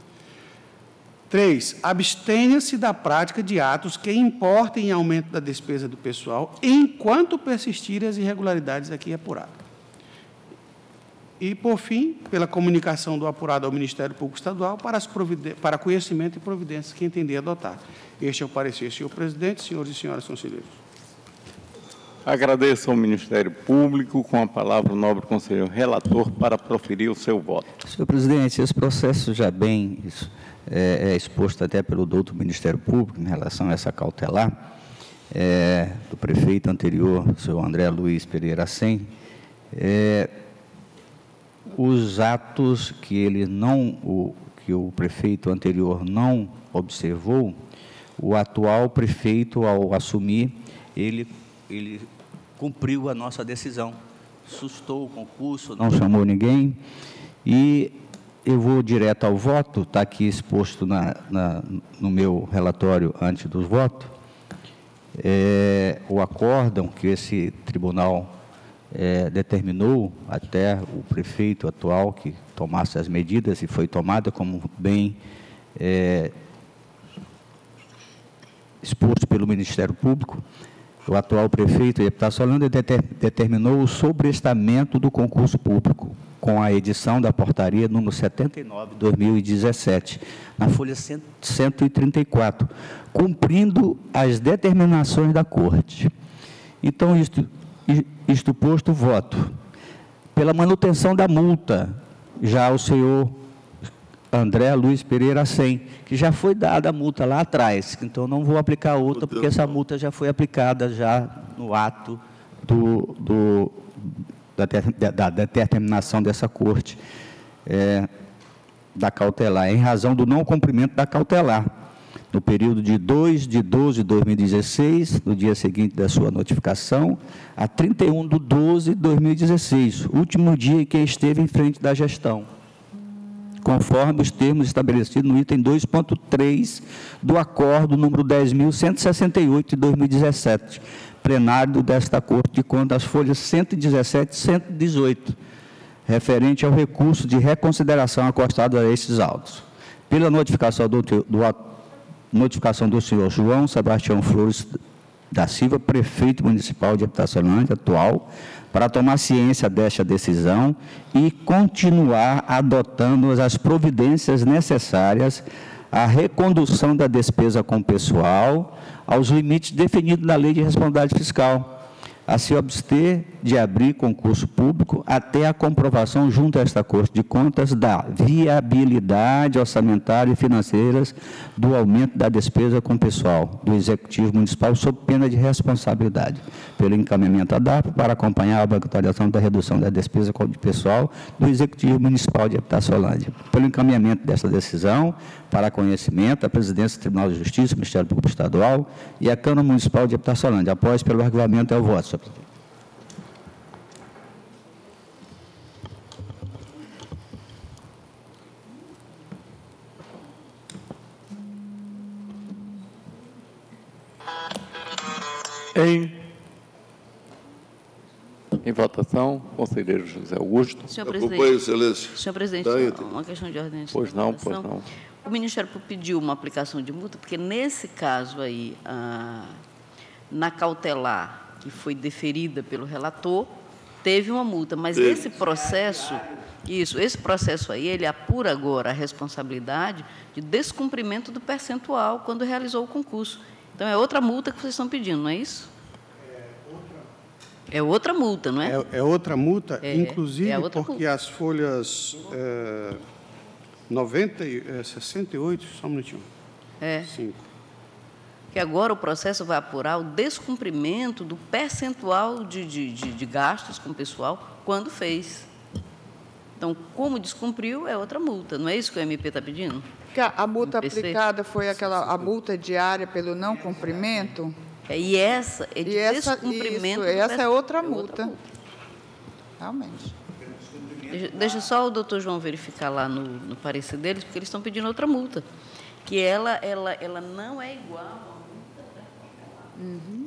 Três, abstenha-se da prática de atos que importem em aumento da despesa do pessoal enquanto persistirem as irregularidades aqui apuradas. E, por fim, pela comunicação do apurado ao Ministério Público Estadual para, as para conhecimento e providências que entender adotar. Este é o parecer, senhor presidente, senhores e senhoras conselheiros. Agradeço ao Ministério Público. Com a palavra, o nobre conselheiro relator para proferir o seu voto. Senhor presidente, esse processo já bem é, é exposto até pelo doutor Ministério Público em relação a essa cautelar é, do prefeito anterior, o senhor André Luiz Pereira Sem. É, os atos que ele não, o, que o prefeito anterior não observou, o atual prefeito, ao assumir, ele, ele cumpriu a nossa decisão, sustou o concurso, não chamou ninguém, e eu vou direto ao voto, está aqui exposto na, na, no meu relatório antes dos votos, é, o acórdão que esse tribunal É, determinou até o prefeito atual que tomasse as medidas, e foi tomada, como bem é, exposto pelo Ministério Público. O atual prefeito, deputado Holanda, deter, determinou o sobrestamento do concurso público, com a edição da portaria número setenta e nove, dois mil e dezessete, na folha cento e trinta e quatro, cumprindo as determinações da Corte. Então, isto... Isto posto, voto pela manutenção da multa, já ao senhor André Luiz Pereira Sem, que já foi dada a multa lá atrás, então não vou aplicar outra, porque essa multa já foi aplicada já no ato do, do, da, da, da determinação dessa corte, é, da cautelar, em razão do não cumprimento da cautelar, no período de dois de doze de dois mil e dezesseis, no dia seguinte da sua notificação, a trinta e um de doze de dois mil e dezesseis, último dia em que esteve em frente da gestão, conforme os termos estabelecidos no item dois ponto três do acordo número dez mil cento e sessenta e oito de dois mil e dezessete, plenário desta Corte de Contas, folhas cento e dezessete e cento e dezoito, referente ao recurso de reconsideração acostado a estes autos. Pela notificação do, do notificação do senhor João Sebastião Flores da Silva, prefeito municipal de Itaçolândia atual, para tomar ciência desta decisão e continuar adotando as providências necessárias à recondução da despesa com pessoal aos limites definidos na Lei de Responsabilidade Fiscal, a se abster de abrir concurso público até a comprovação junto a esta Corte de Contas da viabilidade orçamentária e financeira do aumento da despesa com pessoal do Executivo Municipal, sob pena de responsabilidade, pelo encaminhamento à D A P para acompanhar a obrigatorização da redução da despesa com pessoal do Executivo Municipal de Itaçolândia. Pelo encaminhamento dessa decisão, para conhecimento, a Presidência do Tribunal de Justiça, o Ministério Público Estadual e a Câmara Municipal de Itaçolândia. Após, pelo arquivamento, é o voto, senhor presidente. Em, em votação, conselheiro José Augusto. Senhor Acompanhe, presidente, excelência. senhor presidente, Tá, uma questão de ordem de Pois não, pois não. O Ministério Público pediu uma aplicação de multa, porque nesse caso aí, ah, na cautelar que foi deferida pelo relator, teve uma multa, mas Teve. esse processo, isso, esse processo aí, ele apura agora a responsabilidade de descumprimento do percentual quando realizou o concurso. Então, é outra multa que vocês estão pedindo, não é isso? É outra multa, não é? É, é outra multa, É, inclusive é a outra porque multa. as folhas é, noventa e, é, sessenta e oito, só um minutinho, É. cinco. Que agora o processo vai apurar o descumprimento do percentual de, de, de, de gastos com o pessoal quando fez. Então, como descumpriu, é outra multa. Não é isso que o M P está pedindo? Que a, a multa No P C? aplicada foi aquela a multa diária pelo não cumprimento? É, e essa é de E essa, descumprimento. isso, do essa é percentual. outra É multa. Realmente. Deixa, deixa só o doutor João verificar lá no, no parecer deles, porque eles estão pedindo outra multa, que ela, ela, ela não é igual à multa. Uhum.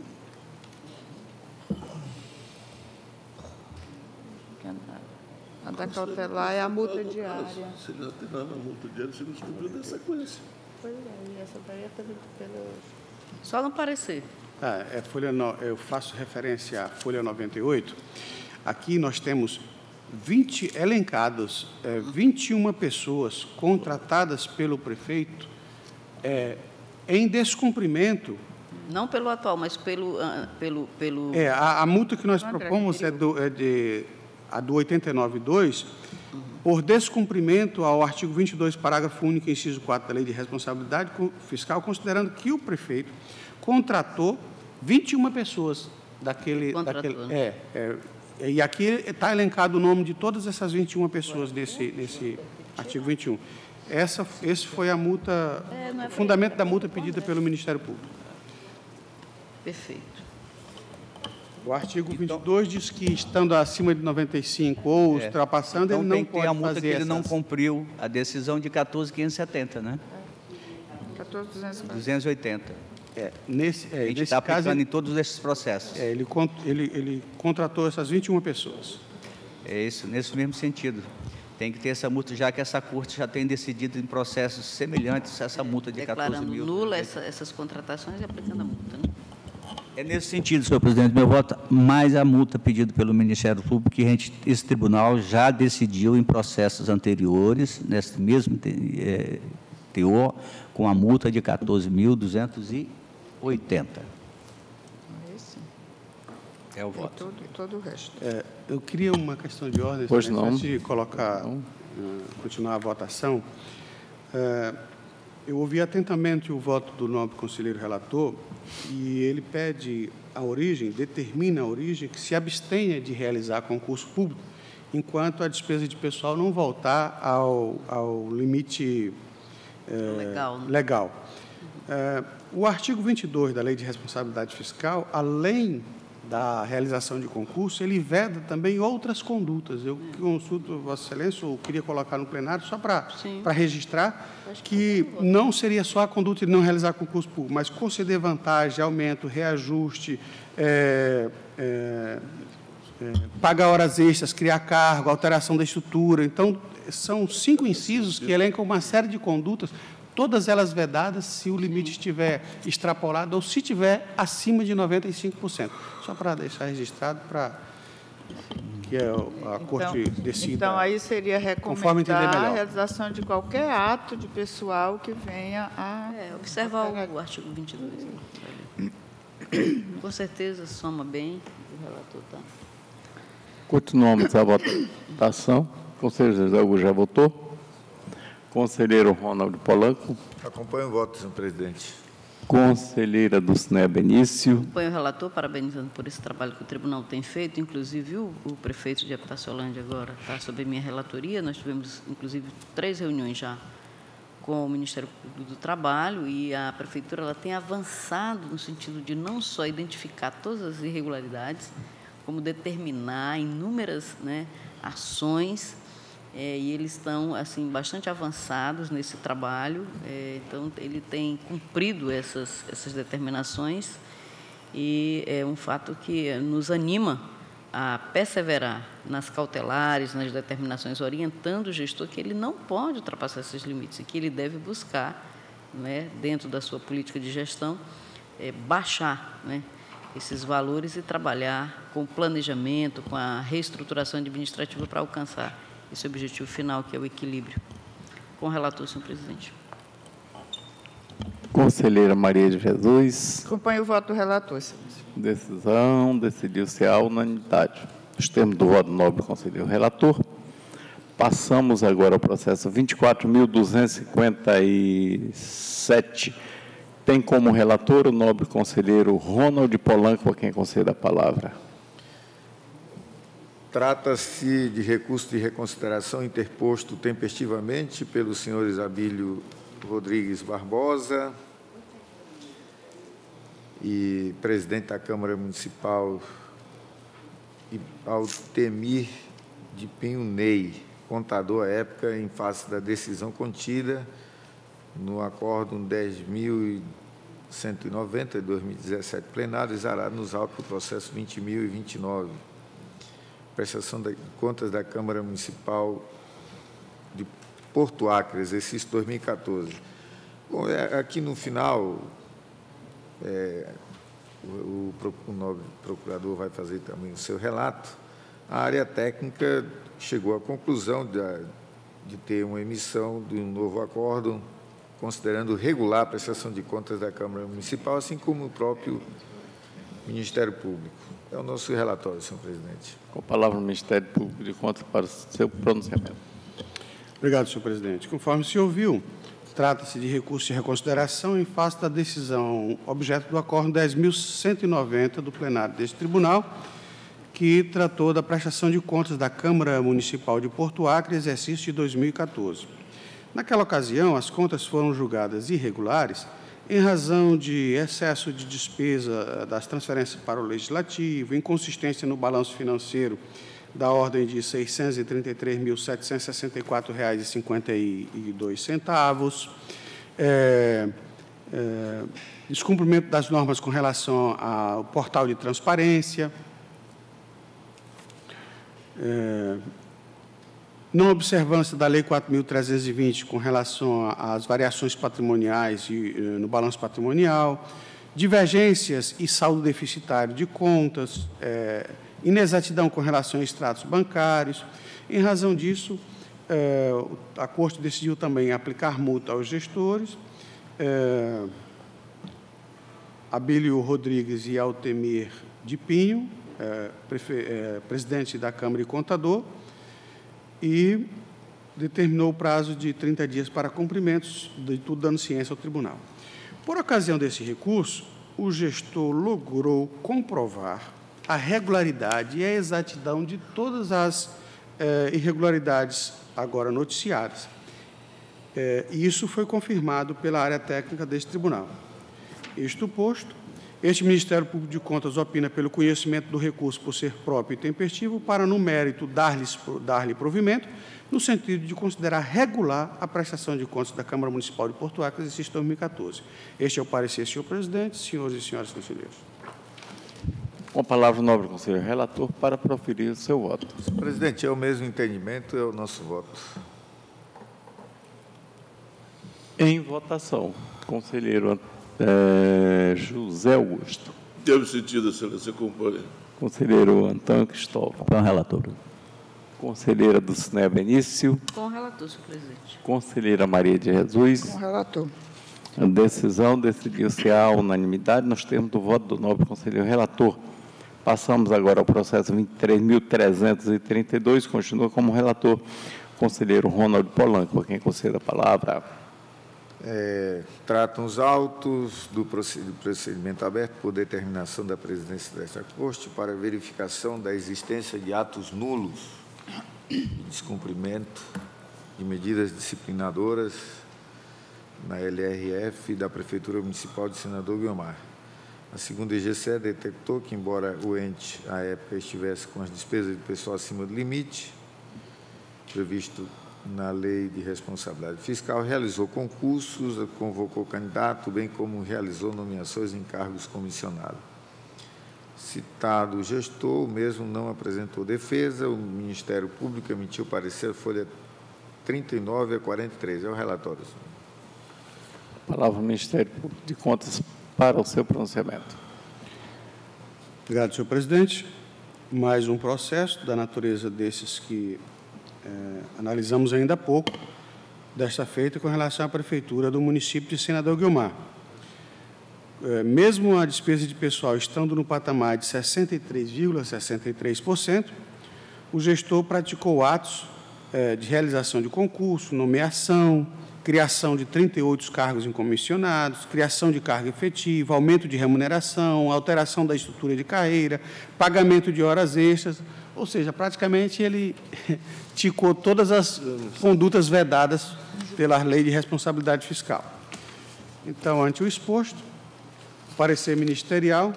A da cautelar é a multa diária. Se já tem nada na multa diária, você não descobriu da sequência. Pois é, e essa daí é pelo... pelo... Só no parecer. Ah, é folha no, eu faço referência à folha noventa e oito. Aqui nós temos vinte elencados, é, vinte e uma pessoas contratadas pelo prefeito é, em descumprimento. Não pelo atual, mas pelo... Uh, pelo, pelo... É, a, a multa que nós André, propomos é, do, é de, a do oitenta e nove ponto dois, uhum. por descumprimento ao artigo vinte e dois, parágrafo único, inciso quatro da Lei de Responsabilidade Fiscal, considerando que o prefeito contratou vinte e uma pessoas daquele... daquele é, é, e aqui está elencado o nome de todas essas vinte e uma pessoas nesse, nesse artigo vinte e um. Essa, esse foi a multa, o fundamento da multa pedida pelo Ministério Público. Perfeito. O artigo vinte e dois diz que, estando acima de noventa e cinco ou É. ultrapassando, Então, ele não tem que ter pode a multa fazer que ele essas... não cumpriu a decisão de quatorze mil quinhentos e setenta, né? quatorze mil duzentos e quarenta. duzentos e oitenta. É, nesse, é, A gente nesse está caso, aplicando em todos esses processos. é, ele, con- ele, ele contratou essas vinte e uma pessoas. É isso, nesse mesmo sentido. Tem que ter essa multa, já que essa corte já tem decidido em processos semelhantes a essa multa de quatorze Declarando mil. nula essa, essas contratações e aplicando a multa, né? É nesse sentido, senhor presidente, meu voto, mais a multa pedida pelo Ministério Público, que a gente, esse tribunal já decidiu em processos anteriores, nesse mesmo te- é, teor, com a multa de quatorze mil duzentos e oitenta. Esse. É o E voto. todo, todo o resto. É, eu queria uma questão de ordem, Pois excelência, não. antes de colocar, uh, continuar a votação. É, eu ouvi atentamente o voto do nobre conselheiro relator e ele pede a origem, determina a origem, que se abstenha de realizar concurso público enquanto a despesa de pessoal não voltar ao, ao limite é, Legal, né? legal. É, o artigo vinte e dois da Lei de Responsabilidade Fiscal, além da realização de concurso, ele veda também outras condutas. Eu consulto Vossa Excelência, eu queria colocar no plenário, só para para registrar, que não seria só a conduta de não realizar concurso público, mas conceder vantagem, aumento, reajuste, é, é, é, pagar horas extras, criar cargo, alteração da estrutura. Então, são cinco incisos que elencam uma série de condutas, todas elas vedadas se o limite estiver extrapolado ou se estiver acima de noventa e cinco por cento. Só para deixar registrado, para que a Corte decida. Então, aí seria conforme entender recomendar melhor. a realização de qualquer ato de pessoal que venha a... É, observar o, o artigo vinte e dois. Né? Com certeza, soma bem, o relator está. Continuamos a votação. Conselheiro José Augusto já votou. Conselheiro Ronaldo Polanco. Acompanho o voto, senhor presidente. Conselheira Dulcinea Benício. Acompanho o relator, parabenizando por esse trabalho que o tribunal tem feito. Inclusive, o, o prefeito de Epitaciolândia agora está sob a minha relatoria. Nós tivemos, inclusive, três reuniões já com o Ministério Público do Trabalho e a Prefeitura ela tem avançado no sentido de não só identificar todas as irregularidades, como determinar inúmeras, né, ações, é, e eles estão assim bastante avançados nesse trabalho. É, então, ele tem cumprido essas, essas determinações e é um fato que nos anima a perseverar nas cautelares, nas determinações, orientando o gestor que ele não pode ultrapassar esses limites e que ele deve buscar, né, dentro da sua política de gestão, é, baixar, né, esses valores e trabalhar com planejamento, com a reestruturação administrativa para alcançar esse objetivo final, que é o equilíbrio. Com o relator, senhor presidente. Conselheira Maria de Jesus. Acompanho o voto do relator, excelência. Decisão decidiu-se a unanimidade. Nos termos do voto do nobre conselheiro relator, passamos agora ao processo vinte e quatro mil duzentos e cinquenta e sete. Tem como relator o nobre conselheiro Ronaldo Polanco, a quem conceda a palavra. Trata-se de recurso de reconsideração interposto tempestivamente pelos senhores Abílio Rodrigues Barbosa e presidente da Câmara Municipal, e Altemir de Pinho Ney, contador à época, em face da decisão contida no acórdão dez mil cento e noventa, de dois mil e dezessete, plenário, exarado nos autos do processo vinte mil e vinte e nove. Prestação de contas da Câmara Municipal de Porto Acre, exercício dois mil e quatorze. Bom, aqui no final, é, o, o, o nobre procurador vai fazer também o seu relato. A área técnica chegou à conclusão de, de ter uma emissão de um novo acórdão, considerando regular a prestação de contas da Câmara Municipal, assim como o próprio Ministério Público. É o nosso relatório, senhor presidente. Com a palavra o Ministério Público de Contas para o seu pronunciamento. Obrigado, senhor presidente. Conforme se ouviu, trata-se de recurso de reconsideração em face da decisão objeto do acórdão dez mil cento e noventa do plenário deste tribunal, que tratou da prestação de contas da Câmara Municipal de Porto Acre, exercício de dois mil e quatorze. Naquela ocasião, as contas foram julgadas irregulares em razão de excesso de despesa das transferências para o Legislativo, inconsistência no balanço financeiro da ordem de seiscentos e trinta e três mil, setecentos e sessenta e quatro reais e cinquenta e dois centavos, é, é, descumprimento das normas com relação ao portal de transparência, é, não observância da Lei quatro mil trezentos e vinte com relação às variações patrimoniais e, no balanço patrimonial, divergências e saldo deficitário de contas, é, inexatidão com relação a extratos bancários. Em razão disso, é, a Corte decidiu também aplicar multa aos gestores, é, Abílio Rodrigues e Altemir de Pinho, é, prefe, é, presidente da Câmara e contador, e determinou o prazo de trinta dias para cumprimentos, de tudo dando ciência ao tribunal. Por ocasião desse recurso, o gestor logrou comprovar a regularidade e a exatidão de todas as eh, irregularidades agora noticiadas. Eh, e isso foi confirmado pela área técnica deste tribunal. Isto posto, este Ministério Público de Contas opina pelo conhecimento do recurso por ser próprio e tempestivo para, no mérito, dar-lhe dar-lhe provimento, no sentido de considerar regular a prestação de contas da Câmara Municipal de Porto Acre, exercício dois mil e quatorze. Este é o parecer, senhor presidente, senhores e senhoras conselheiros. Com a palavra o nobre conselheiro relator para proferir o seu voto. Senhor presidente, é o mesmo entendimento, é o nosso voto. Em votação, conselheiro é, José Augusto. Teve sentido, excelência, acompanhe. Conselheiro Antônio Cristóvão. Com o relator. Conselheira Dulcinea Benício. Com o relator, senhor presidente. Conselheira Maria de Jesus. Com o relator. A decisão decidiu-se à unanimidade nos termos do voto do nobre conselheiro relator. Passamos agora ao processo vinte e três mil trezentos e trinta e dois, continua como relator conselheiro Ronald Polanco, a quem concede a palavra. É, tratam os autos do procedimento aberto por determinação da presidência desta Corte para verificação da existência de atos nulos de descumprimento de medidas disciplinadoras na L R F da Prefeitura Municipal de Senador Guiomar. A segunda I G C E detectou que, embora o ente, à época, estivesse com as despesas de pessoal acima do limite, previsto na Lei de Responsabilidade Fiscal, realizou concursos, convocou candidato, bem como realizou nomeações em cargos comissionados. Citado o gestor, o mesmo não apresentou defesa, o Ministério Público emitiu parecer folha trinta e nove a quarenta e três. É o relatório, senhor. Palavra ao Ministério Público de Contas para o seu pronunciamento. Obrigado, senhor presidente. Mais um processo da natureza desses que eh, analisamos ainda há pouco, desta feita com relação à Prefeitura do município de Senador Guiomar. Eh, mesmo a despesa de pessoal estando no patamar de sessenta e três vírgula sessenta e três por cento, o gestor praticou atos eh, de realização de concurso, nomeação, criação de trinta e oito cargos incomissionados, criação de carga efetiva, aumento de remuneração, alteração da estrutura de carreira, pagamento de horas extras, ou seja, praticamente ele ticou todas as condutas vedadas pela Lei de Responsabilidade Fiscal. Então, ante o exposto, o parecer ministerial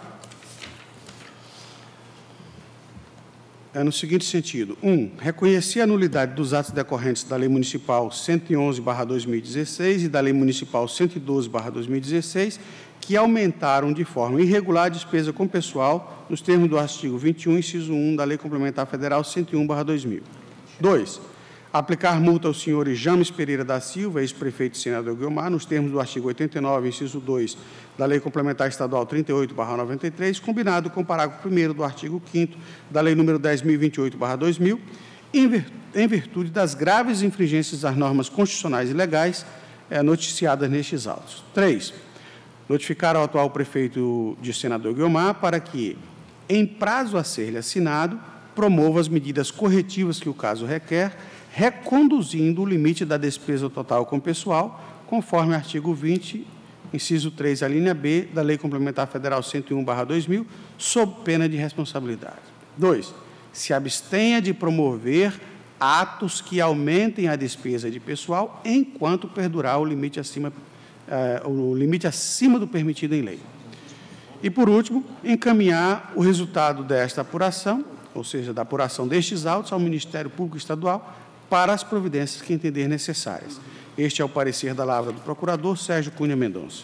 é no seguinte sentido. Um, reconhecer a nulidade dos atos decorrentes da Lei Municipal cento e onze barra dois mil e dezesseis e da Lei Municipal cento e doze barra dois mil e dezesseis, que aumentaram de forma irregular a despesa com pessoal nos termos do artigo vinte e um, inciso um da Lei Complementar Federal cento e um barra dois mil. Dois, Aplicar multa aos senhores James Pereira da Silva, ex-prefeito e senador Guiomar, nos termos do artigo oitenta e nove, inciso dois, da Lei Complementar Estadual trinta e oito barra noventa e três, combinado com o parágrafo primeiro do artigo quinto da Lei número dez mil e vinte e oito barra dois mil, em virtude das graves infringências às normas constitucionais e legais é, noticiadas nestes autos. três. Notificar ao atual prefeito de senador Guiomar para que, em prazo a ser-lhe assinado, promova as medidas corretivas que o caso requer, reconduzindo o limite da despesa total com pessoal, conforme o artigo vinte, inciso três, a linha B, da Lei Complementar Federal cento e um barra dois mil, sob pena de responsabilidade. dois. Se abstenha de promover atos que aumentem a despesa de pessoal enquanto perdurar o limite acima, uh, o limite acima do permitido em lei. E, por último, encaminhar o resultado desta apuração, ou seja, da apuração destes autos, ao Ministério Público Estadual para as providências que entender necessárias. Este é o parecer da lavra do procurador Sérgio Cunha Mendonça.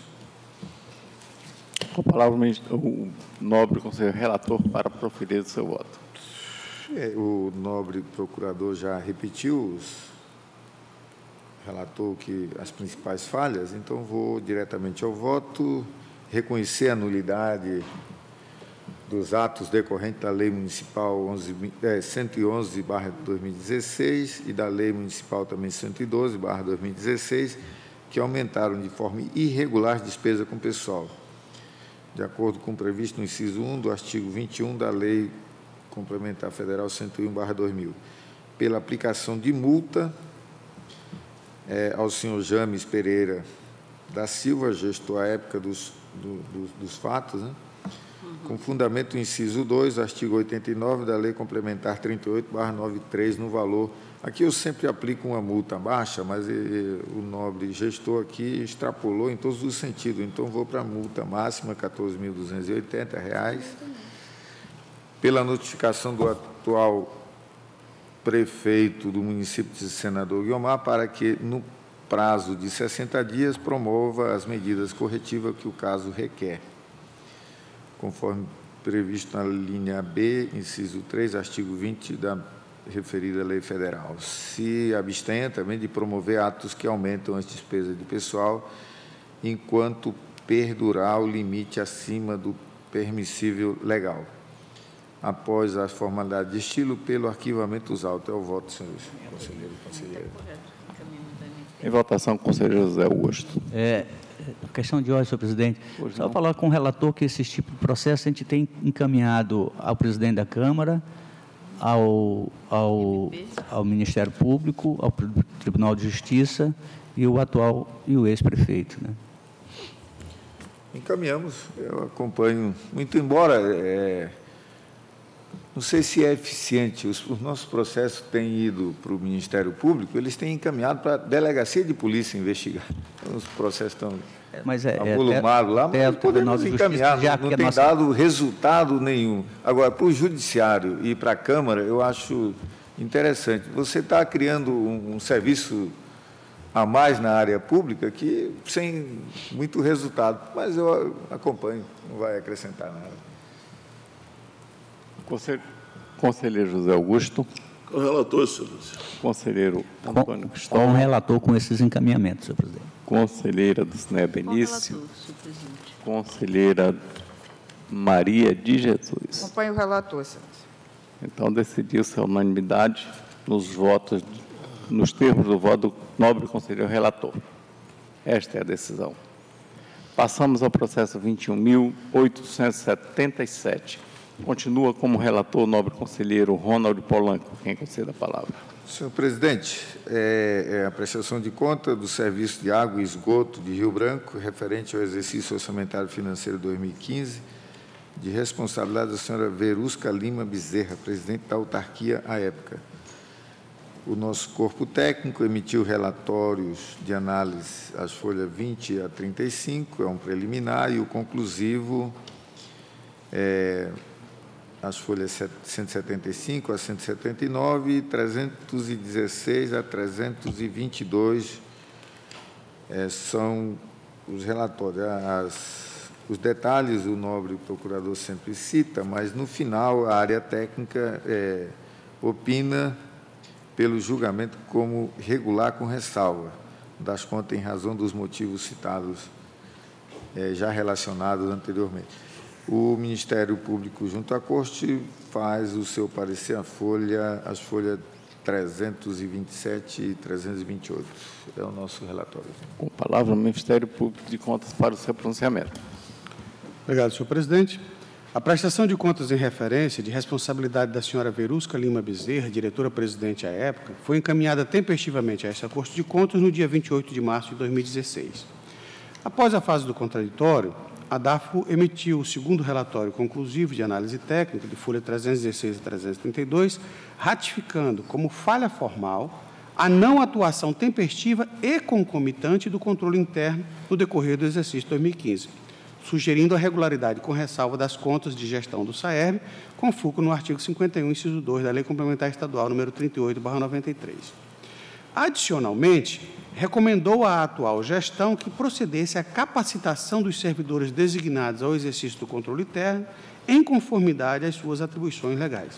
Com a palavra o nobre conselheiro relator para proferir o seu voto. É, o nobre procurador já repetiu, os, relatou que as principais falhas, então vou diretamente ao voto, reconhecer a nulidade dos atos decorrentes da Lei Municipal cento e onze barra dois mil e dezesseis e da Lei Municipal também cento e doze barra dois mil e dezesseis, que aumentaram de forma irregular a despesa com pessoal, de acordo com o previsto no inciso um do artigo vinte e um da Lei Complementar Federal cento e um barra dois mil, pela aplicação de multa é, ao senhor James Pereira da Silva, gestor à época dos, do, dos, dos fatos, né? Com fundamento no inciso dois, artigo oitenta e nove da Lei Complementar trinta e oito barra noventa e três, no valor. Aqui eu sempre aplico uma multa baixa, mas e, o nobre gestor aqui extrapolou em todos os sentidos, então vou para a multa máxima, quatorze mil duzentos e oitenta reais, pela notificação do atual prefeito do município de Senador Guiomar, para que, no prazo de sessenta dias, promova as medidas corretivas que o caso requer, conforme previsto na linha B, inciso três, artigo vinte da referida lei federal. Se abstenha também de promover atos que aumentam as despesas de pessoal, enquanto perdurar o limite acima do permissível legal. Após a formalidade de estilo, pelo arquivamento dos autos. É o voto, senhor conselheiro e conselheira. Em votação, conselheiro José Augusto. É, questão de ordem, senhor presidente. Pois Só não. falar com o relator que esse tipo de processo a gente tem encaminhado ao presidente da Câmara, ao, ao, ao Ministério Público, ao Tribunal de Justiça e o atual e o ex-prefeito, né? Encaminhamos, eu acompanho, muito embora, é, não sei se é eficiente, os, os nossos processos têm ido para o Ministério Público, eles têm encaminhado para a Delegacia de Polícia investigar. Então, os processos estão mas é, avolumados lá, mas podemos encaminhar, não, não tem nossa... dado resultado nenhum. Agora, para o Judiciário e para a Câmara, eu acho interessante. Você está criando um, um serviço a mais na área pública que sem muito resultado, mas eu acompanho, não vai acrescentar nada. Conselheiro José Augusto. Com o relator, excelência. Conselheiro Antônio Cristóvão. Com o relator com esses encaminhamentos, senhor presidente. Conselheira do Sine Benício. Com o relator, senhor presidente. Conselheira Maria de Jesus. Acompanho o relator, excelência. Então, decidiu-se a unanimidade nos votos, nos termos do voto do nobre conselheiro relator. Esta é a decisão. Passamos ao processo vinte e um mil oitocentos e setenta e sete. Continua como relator o nobre conselheiro Ronald Polanco. Quem concede a palavra? Senhor presidente, é, é a prestação de conta do serviço de água e esgoto de Rio Branco, referente ao exercício orçamentário financeiro dois mil e quinze, de responsabilidade da senhora Verusca Lima Bezerra, presidente da autarquia à época. O nosso corpo técnico emitiu relatórios de análise às folhas vinte a trinta e cinco, é um preliminar, e o conclusivo é as folhas cento e setenta e cinco a cento e setenta e nove e trezentos e dezesseis a trezentos e vinte e dois é, são os relatórios. As, os detalhes o nobre procurador sempre cita, mas, no final, a área técnica é, opina pelo julgamento como regular com ressalva das contas em razão dos motivos citados, eh, já relacionados anteriormente. O Ministério Público, junto à Corte, faz o seu parecer a folha, as folhas trezentos e vinte e sete e trezentos e vinte e oito. É o nosso relatório. Com a palavra, o Ministério Público de Contas para o seu pronunciamento. Obrigado, senhor presidente. A prestação de contas em referência de responsabilidade da senhora Verusca Lima Bezerra, diretora-presidente à época, foi encaminhada tempestivamente a esta Corte de Contas no dia vinte e oito de março de dois mil e dezesseis. Após a fase do contraditório, a DAFO emitiu o segundo relatório conclusivo de análise técnica, de folha trezentos e dezesseis a trezentos e trinta e dois, ratificando como falha formal a não atuação tempestiva e concomitante do controle interno no decorrer do exercício dois mil e quinze, sugerindo a regularidade com ressalva das contas de gestão do SAERB, com foco no artigo cinquenta e um, inciso dois, da Lei Complementar Estadual número trinta e oito, barra noventa e três. Adicionalmente, recomendou à atual gestão que procedesse à capacitação dos servidores designados ao exercício do controle interno em conformidade às suas atribuições legais.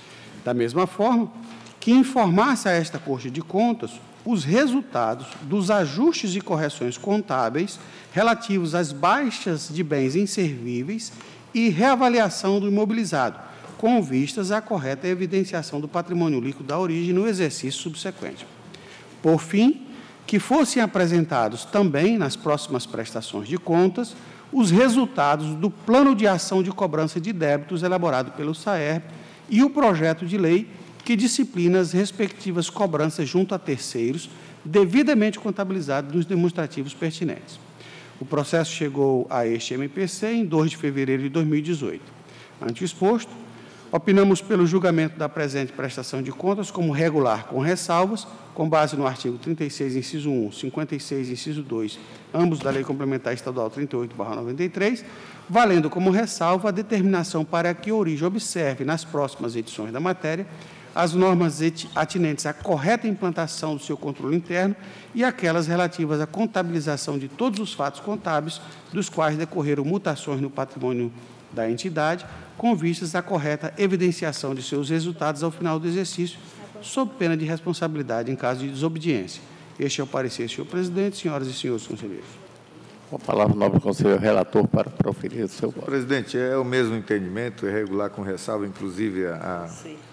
Da mesma forma, que informasse a esta Corte de Contas os resultados dos ajustes e correções contábeis relativos às baixas de bens inservíveis e reavaliação do imobilizado, com vistas à correta evidenciação do patrimônio líquido da origem no exercício subsequente. Por fim, que fossem apresentados também, nas próximas prestações de contas, os resultados do Plano de Ação de Cobrança de Débitos elaborado pelo SAERB e o projeto de lei que disciplina as respectivas cobranças junto a terceiros, devidamente contabilizados nos demonstrativos pertinentes. O processo chegou a este M P C em dois de fevereiro de dois mil e dezoito. Ante o exposto, opinamos pelo julgamento da presente prestação de contas como regular com ressalvas, com base no artigo trinta e seis, inciso um, cinquenta e seis, inciso dois, ambos da Lei Complementar Estadual trinta e oito, barra noventa e três, valendo como ressalva a determinação para que a origem observe, nas próximas edições da matéria, as normas atinentes à correta implantação do seu controle interno e aquelas relativas à contabilização de todos os fatos contábeis dos quais decorreram mutações no patrimônio da entidade, com vistas à correta evidenciação de seus resultados ao final do exercício, sob pena de responsabilidade em caso de desobediência. Este é o parecer, senhor presidente, senhoras e senhores conselheiros. Com a palavra, o nobre conselheiro relator, para proferir o seu voto. Presidente, é o mesmo entendimento, é regular com ressalva, inclusive, a,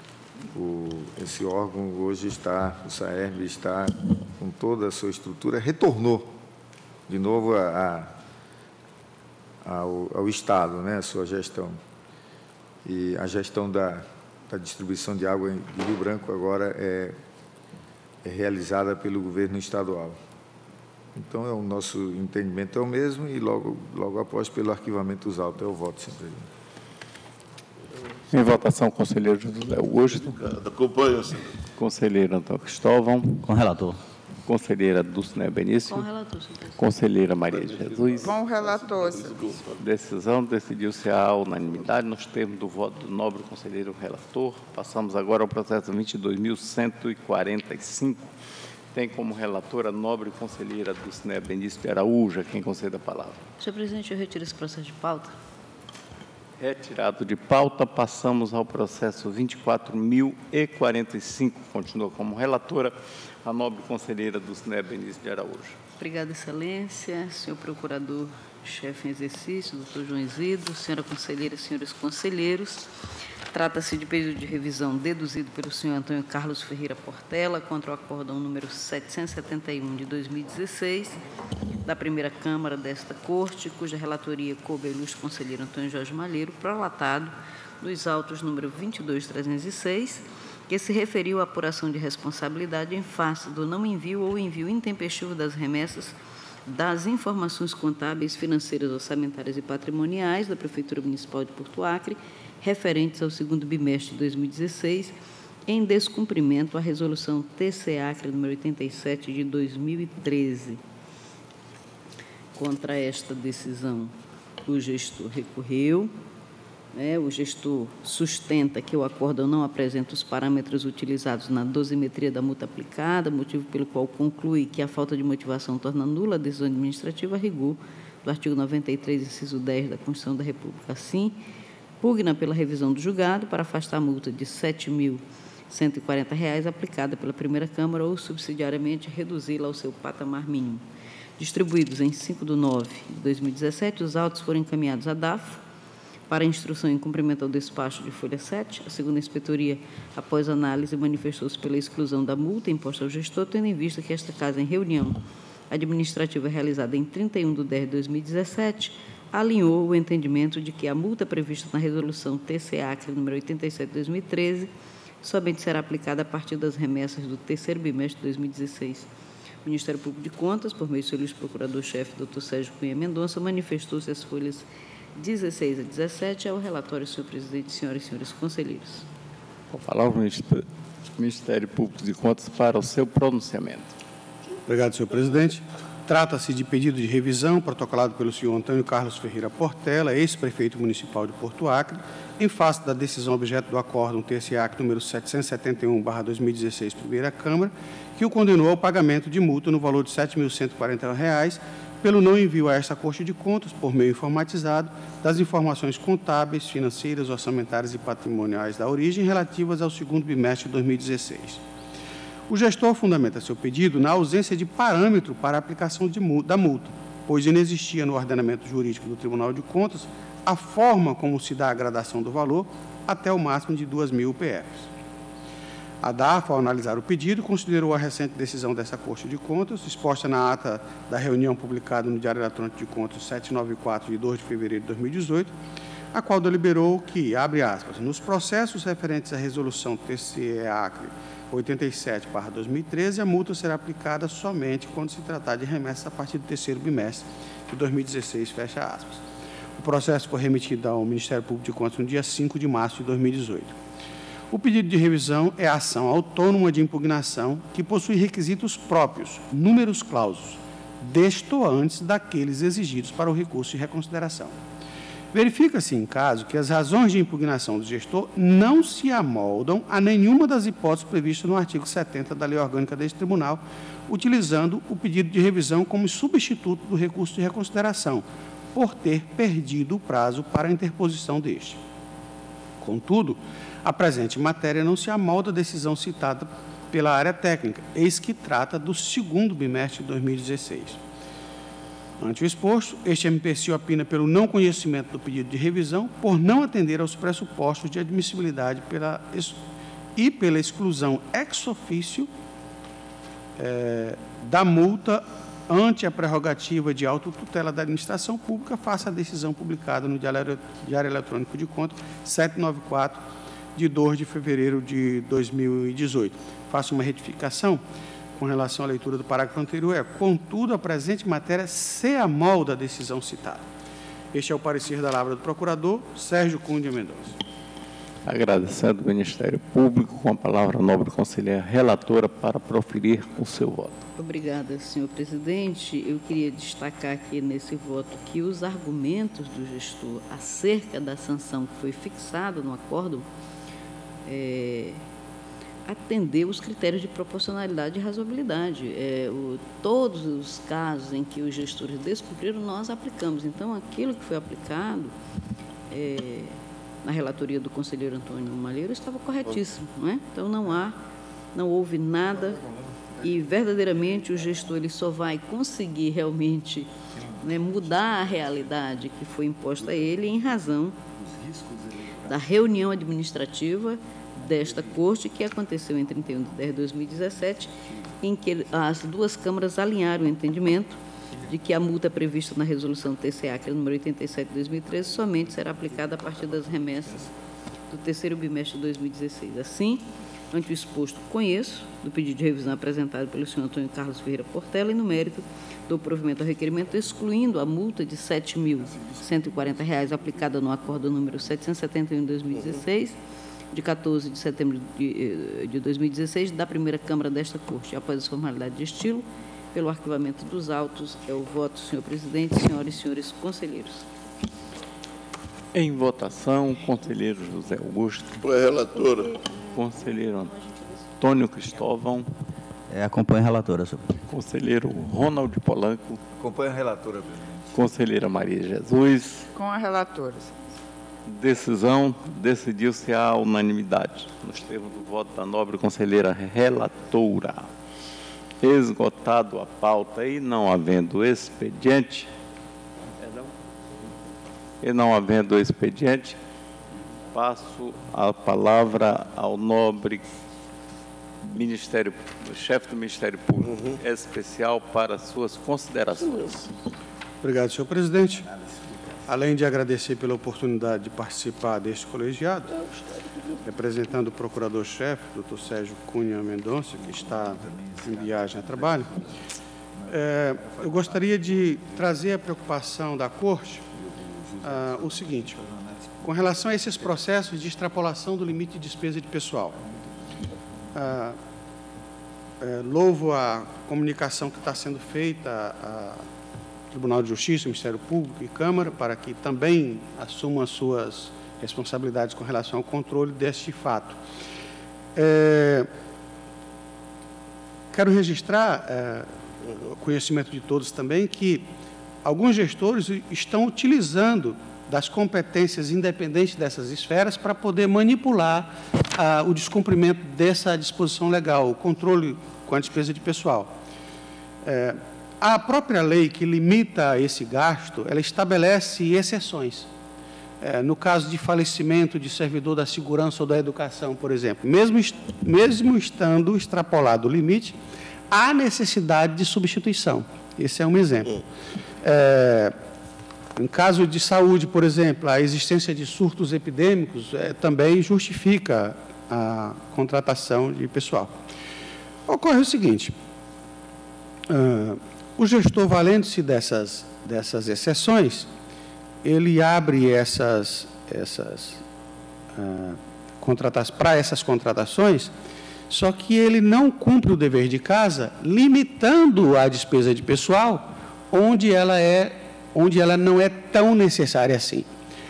o, esse órgão hoje está, o SAERB está com toda a sua estrutura, retornou de novo a, a, ao, ao Estado, né, a sua gestão. E a gestão da, da distribuição de água de Rio Branco agora é, é realizada pelo governo estadual. Então, é o nosso entendimento é o mesmo e logo, logo após, pelo arquivamento dos autos. É o voto, senhor presidente. Em votação, conselheiro José Augusto. Acompanho, senhor. Conselheiro Antônio Cristóvão. Com o relator. Conselheira Dulcinea Benício. Com o relator, senhor presidente. Conselheira Maria de Jesus. Com o relator, senhor. Decisão decidiu-se a unanimidade nos termos do voto do nobre conselheiro relator. Passamos agora ao processo vinte e dois mil cento e quarenta e cinco. Tem como relatora a nobre conselheira Dulcinea Benício de Araújo. Quem concede a palavra? Senhor presidente, eu retiro esse processo de pauta. Retirado de pauta, passamos ao processo vinte e quatro mil e quarenta e cinco. Continua como relatora a nobre conselheira Dulcinea Benício de Araújo. Obrigada, excelência. Senhor procurador-chefe em exercício, doutor João Isidro, senhora conselheira, senhores conselheiros. Trata-se de pedido de revisão deduzido pelo senhor Antônio Carlos Ferreira Portela contra o acórdão número setecentos e setenta e um de dois mil e dezesseis, da primeira Câmara desta Corte, cuja relatoria coube ao ilustre conselheiro Antônio Jorge Malheiro, prolatado dos autos número vinte e dois mil trezentos e seis, que se referiu à apuração de responsabilidade em face do não envio ou envio intempestivo das remessas das informações contábeis, financeiras, orçamentárias e patrimoniais da Prefeitura Municipal de Porto Acre, referentes ao segundo bimestre de dois mil e dezesseis, em descumprimento à resolução T C Acre número oitenta e sete de dois mil e treze. Contra esta decisão, o gestor recorreu. Né, o gestor sustenta que o acórdão não apresenta os parâmetros utilizados na dosimetria da multa aplicada, motivo pelo qual conclui que a falta de motivação torna nula a decisão administrativa a rigor do artigo noventa e três, inciso dez da Constituição da República. Assim, pugna pela revisão do julgado para afastar a multa de sete mil cento e quarenta reais aplicada pela primeira Câmara ou, subsidiariamente, reduzi-la ao seu patamar mínimo. Distribuídos em cinco de nove de dois mil e dezessete, os autos foram encaminhados à D A F para instrução em cumprimento ao despacho de folha sete. A segunda inspetoria, após análise, manifestou-se pela exclusão da multa imposta ao gestor, tendo em vista que esta casa, em reunião administrativa realizada em trinta e um de dez de dois mil e dezessete, alinhou o entendimento de que a multa prevista na resolução T C A C número oitenta e sete de dois mil e treze somente será aplicada a partir das remessas do terceiro bimestre de dois mil e dezesseis. O Ministério Público de Contas, por meio do seu ilustre procurador-chefe, doutor Sérgio Cunha Mendonça, manifestou-se as folhas dezesseis a dezessete ao relatório, senhor presidente, senhoras e senhores conselheiros. Com a palavra o Ministério Público de Contas para o seu pronunciamento. Obrigado, senhor presidente. Trata-se de pedido de revisão protocolado pelo senhor Antônio Carlos Ferreira Portela, ex-prefeito municipal de Porto Acre, em face da decisão objeto do acórdão T C A C número setecentos e setenta e um barra dois mil e dezesseis, primeira Câmara, que o condenou ao pagamento de multa no valor de sete mil cento e quarenta e um reais pelo não envio a esta Corte de Contas, por meio informatizado, das informações contábeis, financeiras, orçamentárias e patrimoniais da origem relativas ao segundo bimestre de dois mil e dezesseis. O gestor fundamenta seu pedido na ausência de parâmetro para a aplicação de multa, da multa, pois inexistia no ordenamento jurídico do Tribunal de Contas a forma como se dá a gradação do valor até o máximo de duas mil U P Fs. A D A F, ao analisar o pedido, considerou a recente decisão dessa Corte de Contas, exposta na ata da reunião publicada no Diário Eletrônico de Contas setecentos e noventa e quatro, de dois de fevereiro de dois mil e dezoito, a qual deliberou que, abre aspas, nos processos referentes à resolução T C A C oitenta e sete barra dois mil e treze, a multa será aplicada somente quando se tratar de remessa a partir do terceiro bimestre de dois mil e dezesseis, fecha aspas. O processo foi remetido ao Ministério Público de Contas no dia cinco de março de dois mil e dezoito. O pedido de revisão é a ação autônoma de impugnação que possui requisitos próprios, números clausos, destoantes daqueles exigidos para o recurso de reconsideração. Verifica-se, em caso, que as razões de impugnação do gestor não se amoldam a nenhuma das hipóteses previstas no artigo setenta da Lei Orgânica deste Tribunal, utilizando o pedido de revisão como substituto do recurso de reconsideração, por ter perdido o prazo para a interposição deste. Contudo, a presente matéria não se amolda à decisão citada pela área técnica, eis que trata do segundo bimestre de dois mil e dezesseis. Ante o exposto, este M P C opina pelo não conhecimento do pedido de revisão, por não atender aos pressupostos de admissibilidade pela, e pela exclusão ex officio é, da multa ante a prerrogativa de autotutela da administração pública, face à decisão publicada no Diário, Diário Eletrônico de Contas setecentos e noventa e quatro, de dois de fevereiro de dois mil e dezoito. Faço uma retificação com relação à leitura do parágrafo anterior, é, contudo, a presente matéria se amolda à decisão citada. Este é o parecer da palavra do procurador Sérgio Cunha Mendonça. Agradecendo o Ministério Público, com a palavra a nobre conselheira relatora para proferir o seu voto. Obrigada, senhor presidente. Eu queria destacar aqui nesse voto que os argumentos do gestor acerca da sanção que foi fixada no acórdão é, atendeu os critérios de proporcionalidade e razoabilidade. É, o, todos os casos em que os gestores descumpriram, nós aplicamos. Então, aquilo que foi aplicado é, na relatoria do conselheiro Antônio Malheiro estava corretíssimo, não é? Então, não há, não houve nada e, verdadeiramente, o gestor ele só vai conseguir realmente, né, mudar a realidade que foi imposta a ele em razão da reunião administrativa desta Corte, que aconteceu em trinta e um de dez de dois mil e dezessete, em que as duas câmaras alinharam o entendimento de que a multa prevista na resolução T C A C número oitenta e sete de dois mil e treze somente será aplicada a partir das remessas do terceiro bimestre de dois mil e dezesseis. Assim, ante o exposto, conheço do pedido de revisão apresentado pelo senhor Antônio Carlos Ferreira Portela e no mérito do provimento ao requerimento, excluindo a multa de sete mil cento e quarenta reais aplicada no acordo número setecentos e setenta e um de dois mil e dezesseis, de quatorze de setembro de, de dois mil e dezesseis, da primeira Câmara desta Corte. Após as formalidades de estilo, pelo arquivamento dos autos, é o voto, senhor presidente, senhoras e senhores conselheiros. Em votação, conselheiro José Augusto. Relatora. Conselheiro Antônio Cristóvão. É, acompanho a relatora, senhor. Conselheiro Ronald Polanco. Acompanho a relatora, presidente. Conselheira Maria Jesus. Com a relatora. decisão decidiu-se à unanimidade, nos termos do voto da nobre conselheira relatora. Esgotado a pauta e não havendo expediente, e não havendo expediente, passo a palavra ao nobre Ministério, chefe do Ministério Público uhum. Especial para suas considerações. Obrigado, senhor presidente. Além de agradecer pela oportunidade de participar deste colegiado, representando o procurador-chefe, doutor Sérgio Cunha Mendonça, que está em viagem a trabalho, é, eu gostaria de trazer a preocupação da Corte ah, o seguinte, com relação a esses processos de extrapolação do limite de despesa de pessoal. Ah, é, louvo a comunicação que está sendo feita ao Tribunal de Justiça, Ministério Público e Câmara, para que também assumam as suas responsabilidades com relação ao controle deste fato. É, quero registrar é, o conhecimento de todos também que alguns gestores estão utilizando das competências independentes dessas esferas para poder manipular ah, o descumprimento dessa disposição legal, o controle com a despesa de pessoal. É, a própria lei que limita esse gasto, ela estabelece exceções. É, no caso de falecimento de servidor da segurança ou da educação, por exemplo, mesmo, mesmo estando extrapolado o limite, há necessidade de substituição. Esse é um exemplo. É, em caso de saúde, por exemplo, a existência de surtos epidêmicos é, também justifica a contratação de pessoal. Ocorre o seguinte, uh, o gestor, valendo-se dessas, dessas exceções, ele abre essas, essas uh, contratações, para essas contratações, só que ele não cumpre o dever de casa, limitando a despesa de pessoal, onde ela, é, onde ela não é tão necessária assim.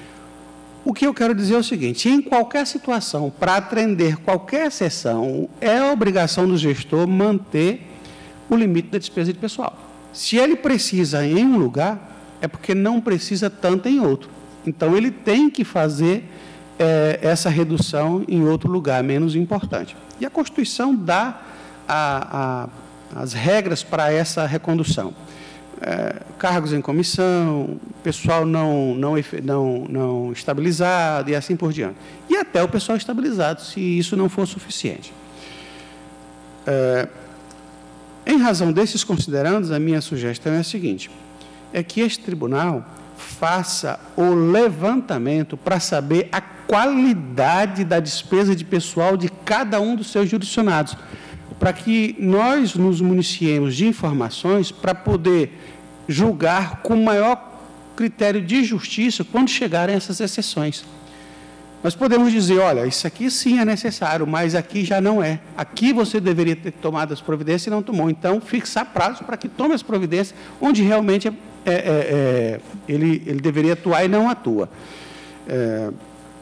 O que eu quero dizer é o seguinte, em qualquer situação, para atender qualquer sessão, é obrigação do gestor manter o limite da despesa de pessoal. Se ele precisa em um lugar, é porque não precisa tanto em outro. Então, ele tem que fazer é, essa redução em outro lugar, menos importante. E a Constituição dá a, a, as regras para essa recondução. É, cargos em comissão, pessoal não, não, não, não estabilizado e assim por diante. E até o pessoal estabilizado, se isso não for suficiente. É, em razão desses considerandos, a minha sugestão é a seguinte, é que este tribunal faça o levantamento para saber a qualidade da despesa de pessoal de cada um dos seus jurisdicionados, para que nós nos municiemos de informações para poder julgar com maior critério de justiça quando chegarem essas exceções. Nós podemos dizer, olha, isso aqui sim é necessário, mas aqui já não é. Aqui você deveria ter tomado as providências e não tomou. Então, fixar prazo para que tome as providências onde realmente é, é, é, ele, ele deveria atuar e não atua. É,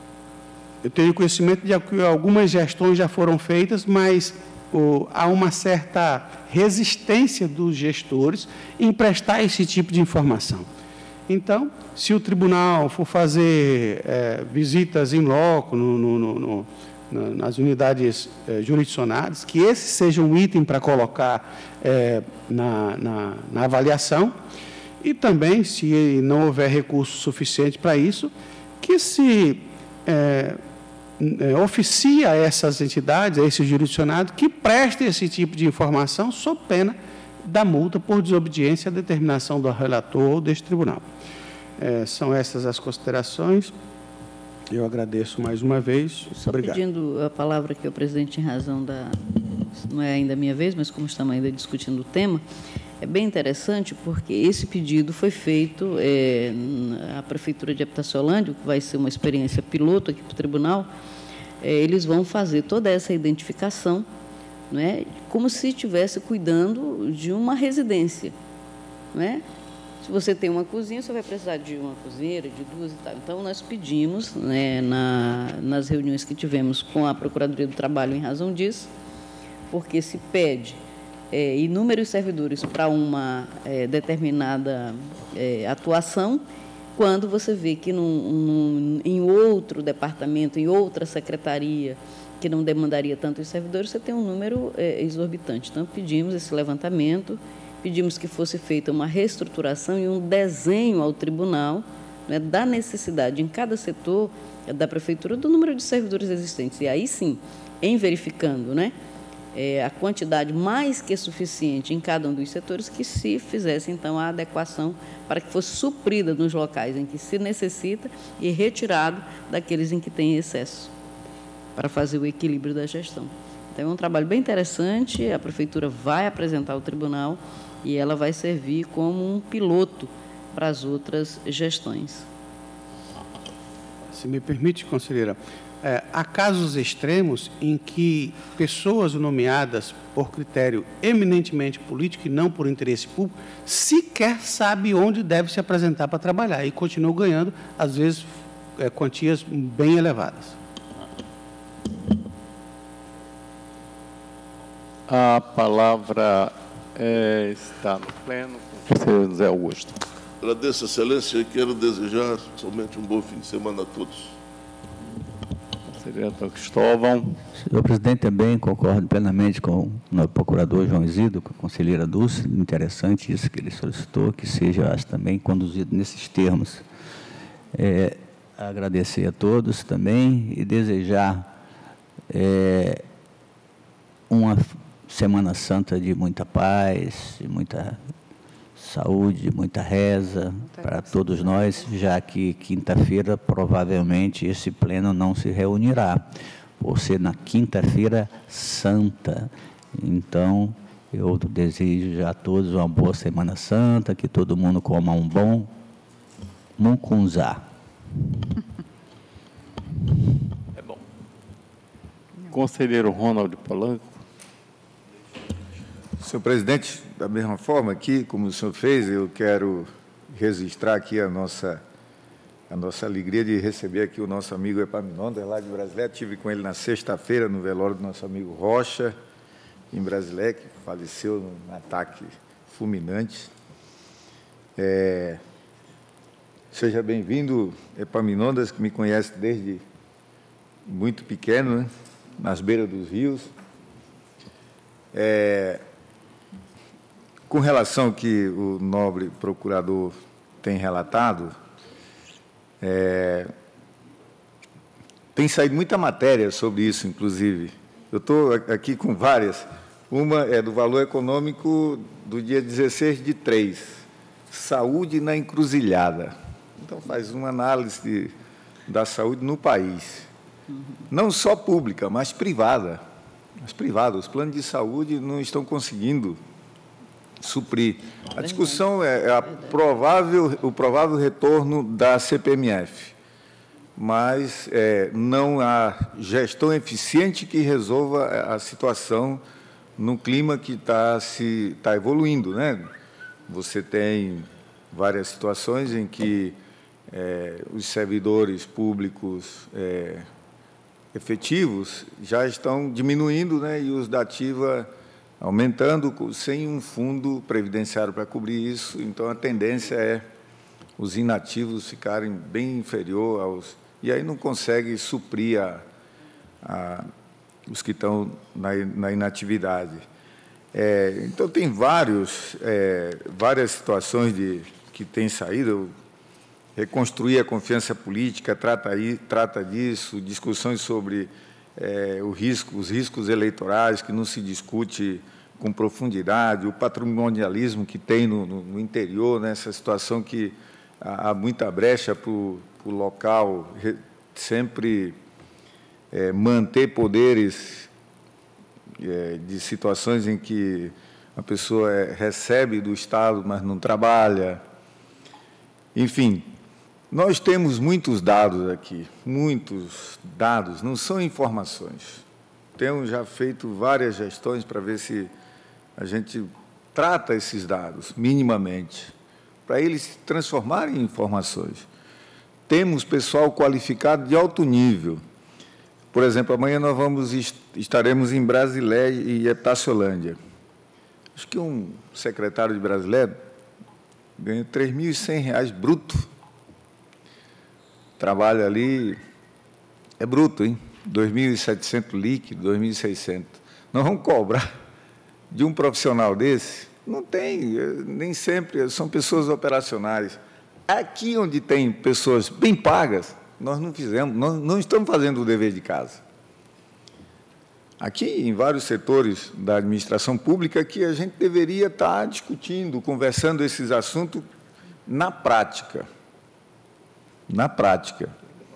eu tenho conhecimento de que algumas gestões já foram feitas, mas oh, há uma certa resistência dos gestores em prestar esse tipo de informação. Então, se o tribunal for fazer é, visitas em loco, no, no, no, no, nas unidades é, jurisdicionadas, que esse seja um item para colocar é, na, na, na avaliação, e também, se não houver recurso suficiente para isso, que se é, é, oficie a essas entidades, a esses jurisdicionados, que prestem esse tipo de informação sob pena da multa por desobediência à determinação do relator ou deste tribunal. É, são essas as considerações. Eu agradeço mais uma vez. Só Obrigado. Pedindo a palavra aqui ao presidente em razão da... Não é ainda a minha vez, mas como estamos ainda discutindo o tema, é bem interessante porque esse pedido foi feito é, à Prefeitura de Habitaciolândia, que vai ser uma experiência piloto aqui para o tribunal, é, eles vão fazer toda essa identificação, não é, como se estivesse cuidando de uma residência, não é? Se você tem uma cozinha, você vai precisar de uma cozinheira, de duas e tal. Então, nós pedimos, né, na, nas reuniões que tivemos com a Procuradoria do Trabalho em razão disso, porque se pede é, inúmeros servidores para uma é, determinada é, atuação quando você vê que num, num, em outro departamento, em outra secretaria, que não demandaria tantos servidores, você tem um número é, exorbitante. Então, pedimos esse levantamento, pedimos que fosse feita uma reestruturação e um desenho ao tribunal, né, da necessidade em cada setor da prefeitura do número de servidores existentes. E aí sim, em verificando, né, é, a quantidade mais que suficiente em cada um dos setores, que se fizesse, então, a adequação para que fosse suprida nos locais em que se necessita e retirado daqueles em que tem excesso, para fazer o equilíbrio da gestão. Então, é um trabalho bem interessante, a prefeitura vai apresentar ao tribunal e ela vai servir como um piloto para as outras gestões. Se me permite, conselheira, é, há casos extremos em que pessoas nomeadas por critério eminentemente político e não por interesse público sequer sabe onde deve se apresentar para trabalhar e continuam ganhando, às vezes, é, quantias bem elevadas. A palavra é, está no pleno com o conselheiro José Augusto. Agradeço, Excelência, e quero desejar somente um bom fim de semana a todos. Conselheiro Antônio Cristóvão. Senhor presidente, também concordo plenamente com o procurador João Isidro, com a conselheira Dulce. Interessante isso que ele solicitou, que seja acho, também conduzido nesses termos. É, agradecer a todos também e desejar é, uma Semana Santa de muita paz, de muita saúde, muita reza para todos nós, já que quinta-feira provavelmente esse pleno não se reunirá, por ser na quinta-feira santa. Então, eu desejo a todos uma boa Semana Santa, que todo mundo coma um bom mucunzá. É bom. Conselheiro Ronald Polanco. Senhor presidente, da mesma forma aqui, como o senhor fez, eu quero registrar aqui a nossa, a nossa alegria de receber aqui o nosso amigo Epaminondas, lá de Brasília. Estive com ele na sexta-feira, no velório do nosso amigo Rocha, em Brasília, que faleceu num ataque fulminante. É, seja bem-vindo, Epaminondas, que me conhece desde muito pequeno, né, nas beiras dos rios. É, Com relação ao que o nobre procurador tem relatado, é, tem saído muita matéria sobre isso, inclusive. Eu estou aqui com várias. Uma é do valor econômico do dia dezesseis de três, saúde na encruzilhada. Então, faz uma análise de, da saúde no país. Não só pública, mas privada. Mas privada. Os planos de saúde não estão conseguindo suprir. A discussão é a provável, o provável retorno da C P M F, mas é, não há gestão eficiente que resolva a situação no clima que está se está evoluindo, né? Você tem várias situações em que é, os servidores públicos é, efetivos já estão diminuindo, né? E os da ativa aumentando, sem um fundo previdenciário para cobrir isso. Então, a tendência é os inativos ficarem bem inferior aos... E aí não consegue suprir a, a, os que estão na, na inatividade. É, então, tem vários, é, várias situações de, que têm saído. Reconstruir a confiança política trata, aí, trata disso, discussões sobre... É, o risco, os riscos eleitorais, que não se discute com profundidade, o patrimonialismo que tem no, no, no interior, né, essa situação que há, há muita brecha para o local re, sempre é, manter poderes é, de situações em que a pessoa é, recebe do Estado, mas não trabalha. Enfim, nós temos muitos dados aqui, muitos dados, não são informações. Temos já feito várias gestões para ver se a gente trata esses dados, minimamente, para eles se transformarem em informações. Temos pessoal qualificado de alto nível. Por exemplo, amanhã nós vamos, estaremos em Brasilé e Etaciolândia. Acho que um secretário de Brasilé ganha três mil e cem reais bruto trabalha ali, é bruto, hein? dois mil e setecentos líquido, dois mil e seiscentos. Nós vamos cobrar de um profissional desse? Não tem, nem sempre, são pessoas operacionais. Aqui onde tem pessoas bem pagas, nós não fizemos, nós não estamos fazendo o dever de casa. Aqui, em vários setores da administração pública, que a gente deveria estar discutindo, conversando esses assuntos na prática. Na prática.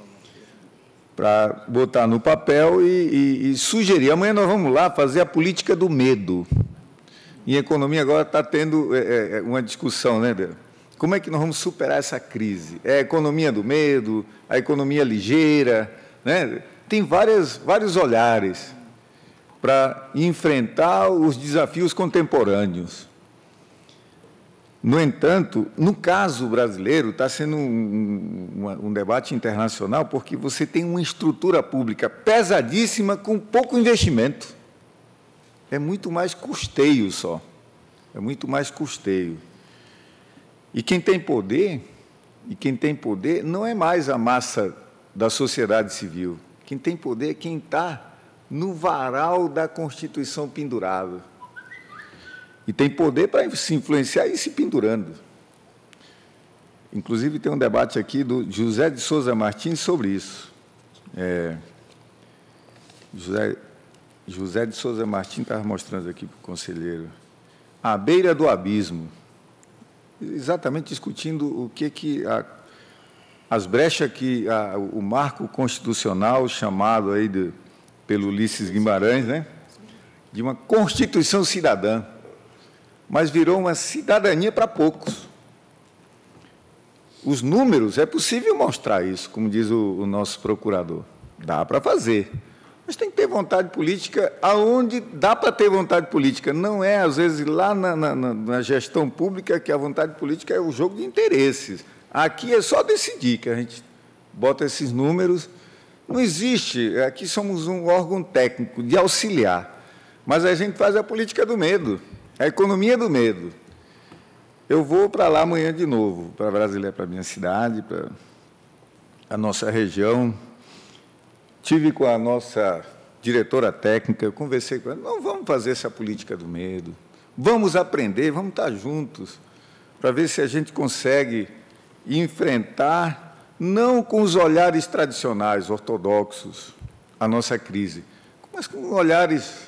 Para botar no papel e, e, e sugerir. Amanhã nós vamos lá fazer a política do medo. Em economia agora está tendo é, é, uma discussão, né, Débora? Como é que nós vamos superar essa crise? É a economia do medo, a economia ligeira, né? Tem várias, vários olhares para enfrentar os desafios contemporâneos. No entanto, no caso brasileiro, está sendo um, um, um debate internacional, porque você tem uma estrutura pública pesadíssima com pouco investimento. É muito mais custeio só. É muito mais custeio. E quem tem poder, e quem tem poder não é mais a massa da sociedade civil. Quem tem poder é quem está no varal da Constituição pendurado. E tem poder para se influenciar e se pendurando. Inclusive, tem um debate aqui do José de Souza Martins sobre isso. É, José, José de Souza Martins estava mostrando aqui para o conselheiro. À beira do abismo. Exatamente discutindo o que, que a, as brechas que a, o marco constitucional chamado aí de, pelo Ulisses Guimarães, né, de uma Constituição cidadã, mas virou uma cidadania para poucos. Os números, é possível mostrar isso, como diz o, o nosso procurador. Dá para fazer. Mas tem que ter vontade política aonde dá para ter vontade política. Não é, às vezes, lá na, na, na gestão pública que a vontade política é o jogo de interesses. Aqui é só decidir, que a gente bota esses números. Não existe, aqui somos um órgão técnico de auxiliar, mas a gente faz a política do medo, a economia do medo. Eu vou para lá amanhã de novo, para Brasília, para a minha cidade, para a nossa região. Tive com a nossa diretora técnica, eu conversei com ela, não vamos fazer essa política do medo, vamos aprender, vamos estar juntos, para ver se a gente consegue enfrentar, não com os olhares tradicionais, ortodoxos, a nossa crise, mas com olhares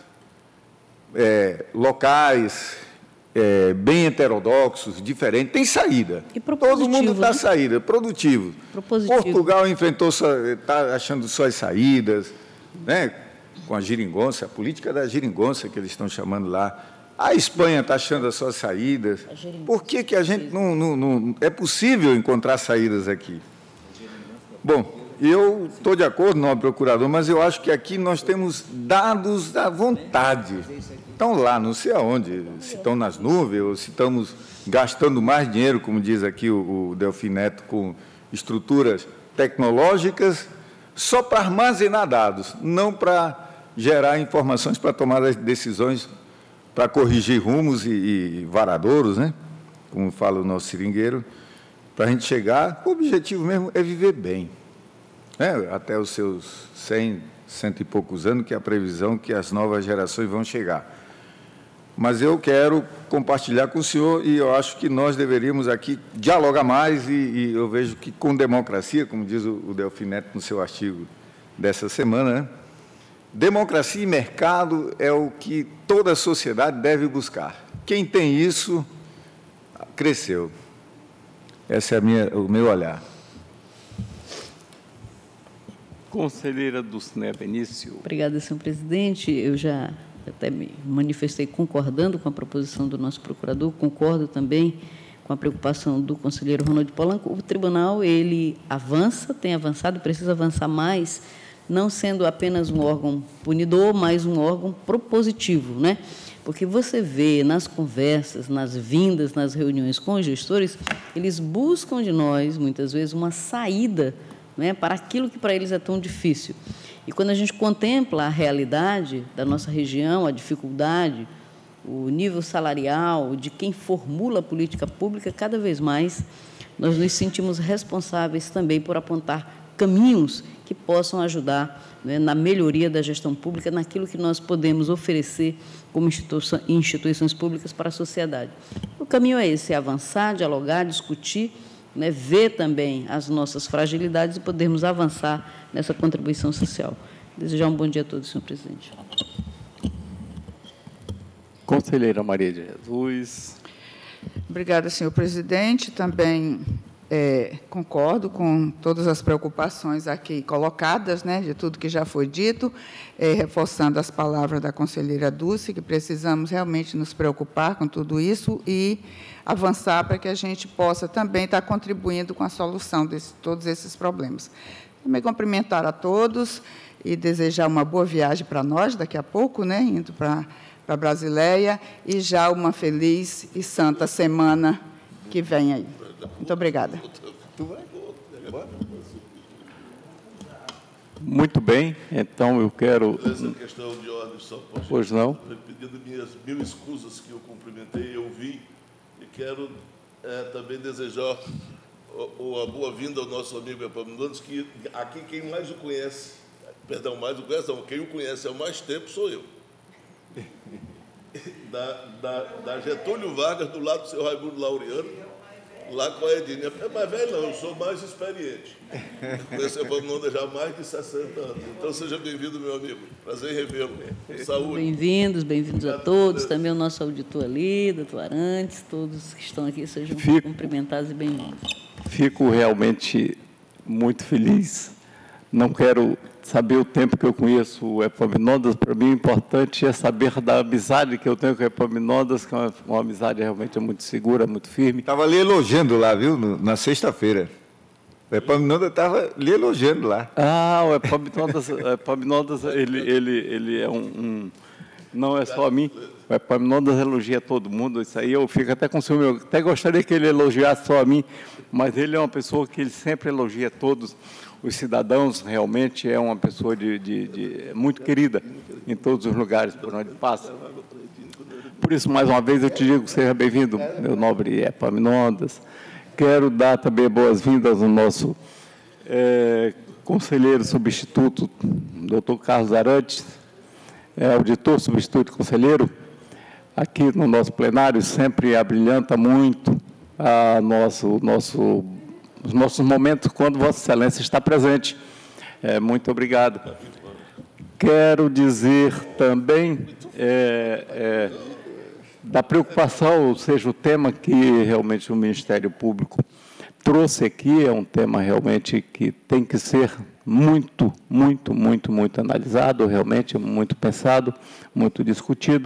é, locais, é, bem heterodoxos, diferentes, tem saída. E todo mundo está né? saída, produtivo. Propositivo. Portugal enfrentou, está achando suas saídas, né, com a geringonça, a política da geringonça, que eles estão chamando lá. A Espanha está achando as suas saídas. Por que, que a gente não, não, não... É possível encontrar saídas aqui? Bom, eu estou de acordo, nobre procurador, mas eu acho que aqui nós temos dados à vontade. Estão lá, não sei aonde, se estão nas nuvens, ou se estamos gastando mais dinheiro, como diz aqui o, o Delfim Neto, com estruturas tecnológicas, só para armazenar dados, não para gerar informações para tomar as decisões, para corrigir rumos e, e varadouros, né? Como fala o nosso seringueiro, para a gente chegar, o objetivo mesmo é viver bem, né? Até os seus cem, cento e poucos anos, que é a previsão que as novas gerações vão chegar. Mas eu quero compartilhar com o senhor e eu acho que nós deveríamos aqui dialogar mais e, e eu vejo que com democracia, como diz o, o Delfim Neto no seu artigo dessa semana, né? Democracia e mercado é o que toda a sociedade deve buscar. Quem tem isso, cresceu. Esse é a minha, o meu olhar. Conselheira Dulcinea Benício. Obrigada, senhor presidente. Eu já até me manifestei concordando com a proposição do nosso procurador, concordo também com a preocupação do conselheiro Ronald Polanco. O tribunal, ele avança, tem avançado, precisa avançar mais, não sendo apenas um órgão punidor, mas um órgão propositivo, né? Porque você vê nas conversas, nas vindas, nas reuniões com os gestores, eles buscam de nós, muitas vezes, uma saída, né, para aquilo que para eles é tão difícil. E quando a gente contempla a realidade da nossa região, a dificuldade, o nível salarial de quem formula a política pública, cada vez mais nós nos sentimos responsáveis também por apontar caminhos que possam ajudar, né, na melhoria da gestão pública, naquilo que nós podemos oferecer como instituição, instituições públicas para a sociedade. O caminho é esse, é avançar, dialogar, discutir, né, ver também as nossas fragilidades e podermos avançar nessa contribuição social. Desejar um bom dia a todos, senhor presidente. Conselheira Maria de Jesus. Obrigada, senhor presidente. Também é, concordo com todas as preocupações aqui colocadas, né, de tudo que já foi dito, é, reforçando as palavras da conselheira Dulce, que precisamos realmente nos preocupar com tudo isso e avançar para que a gente possa também estar contribuindo com a solução de todos esses problemas. Também cumprimentar a todos e desejar uma boa viagem para nós daqui a pouco, né, indo para para Brasileia, e já uma feliz e santa semana que vem aí. Muito obrigada. Muito bem, então eu quero... Essa questão de ordem só pode... Pois não. Pedindo minhas mil escusas que eu cumprimentei, eu vi, e quero é, também desejar a boa-vinda ao nosso amigo Epaminondas, que aqui quem mais o conhece, perdão, mais o conhece, não, quem o conhece há mais tempo sou eu. Da, da, da Getúlio Vargas, do lado do seu Raimundo Laureano, lá com a Edinha. É mais velho, não, eu sou mais experiente. Conheço o Epaminondas já há mais de sessenta anos. Então, seja bem-vindo, meu amigo. Prazer em revê-lo. Saúde. Bem-vindos, bem-vindos a todos. Também o nosso auditor ali, doutor Arantes, todos que estão aqui, sejam Fico, cumprimentados e bem-vindos. Fico realmente muito feliz. Não quero saber o tempo que eu conheço o Epaminondas. Para mim, o importante é saber da amizade que eu tenho com o Epaminondas, que é uma, uma amizade realmente muito segura, muito firme. Estava lhe elogiando lá, viu, no, na sexta-feira. O Epaminondas estava lhe elogiando lá. Ah, o Epaminondas, o Epaminondas ele, ele, ele é um, um... Não é só a mim. O Epaminondas elogia todo mundo. Isso aí eu fico até com ciúme. Eu até gostaria que ele elogiasse só a mim, mas ele é uma pessoa que ele sempre elogia todos os cidadãos. Realmente é uma pessoa de, de, de muito querida em todos os lugares por onde passa. Por isso, mais uma vez, eu te digo, seja bem-vindo, meu nobre Epaminondas. Quero dar também boas-vindas ao nosso é, conselheiro substituto, doutor Carlos Arantes, é, auditor substituto conselheiro, aqui no nosso plenário, sempre abrilhanta muito a nosso, nosso, os nossos momentos quando Vossa Excelência está presente. É, muito obrigado. Quero dizer também é, é, da preocupação, ou seja, o tema que realmente o Ministério Público trouxe aqui é um tema realmente que tem que ser muito, muito, muito, muito analisado, realmente muito pensado, muito discutido.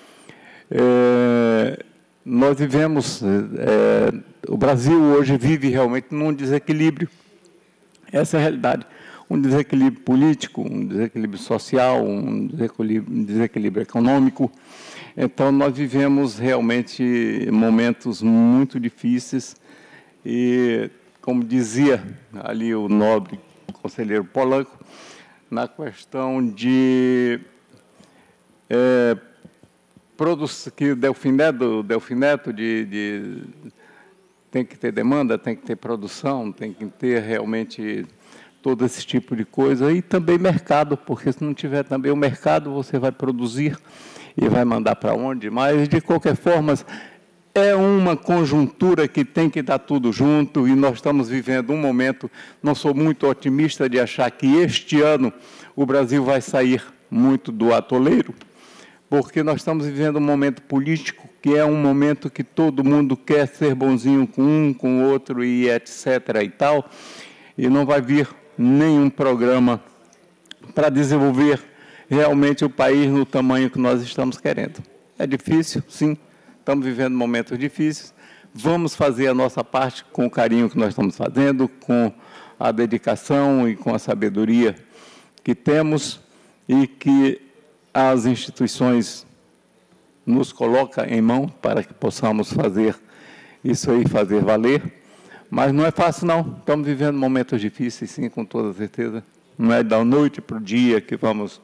É, nós vivemos, é, o Brasil hoje vive realmente num desequilíbrio, essa é a realidade, um desequilíbrio político, um desequilíbrio social, um desequilíbrio, um desequilíbrio econômico. Então, nós vivemos realmente momentos muito difíceis e, como dizia ali o nobre conselheiro Polanco, na questão de é, que o Delfineto, Delfineto de, de, tem que ter demanda, tem que ter produção, tem que ter realmente todo esse tipo de coisa, e também mercado, porque se não tiver também o mercado, você vai produzir e vai mandar para onde, mas, de qualquer forma, é uma conjuntura que tem que dar tudo junto, e nós estamos vivendo um momento, não sou muito otimista de achar que este ano o Brasil vai sair muito do atoleiro, porque nós estamos vivendo um momento político que é um momento que todo mundo quer ser bonzinho com um, com o outro, e etc. e tal, e não vai vir nenhum programa para desenvolver realmente o país no tamanho que nós estamos querendo. É difícil, sim, estamos vivendo momentos difíceis, vamos fazer a nossa parte com o carinho que nós estamos fazendo, com a dedicação e com a sabedoria que temos, e que as instituições nos colocam em mão para que possamos fazer isso aí, fazer valer. Mas não é fácil, não. Estamos vivendo momentos difíceis, sim, com toda certeza. Não é da noite para o dia que vamos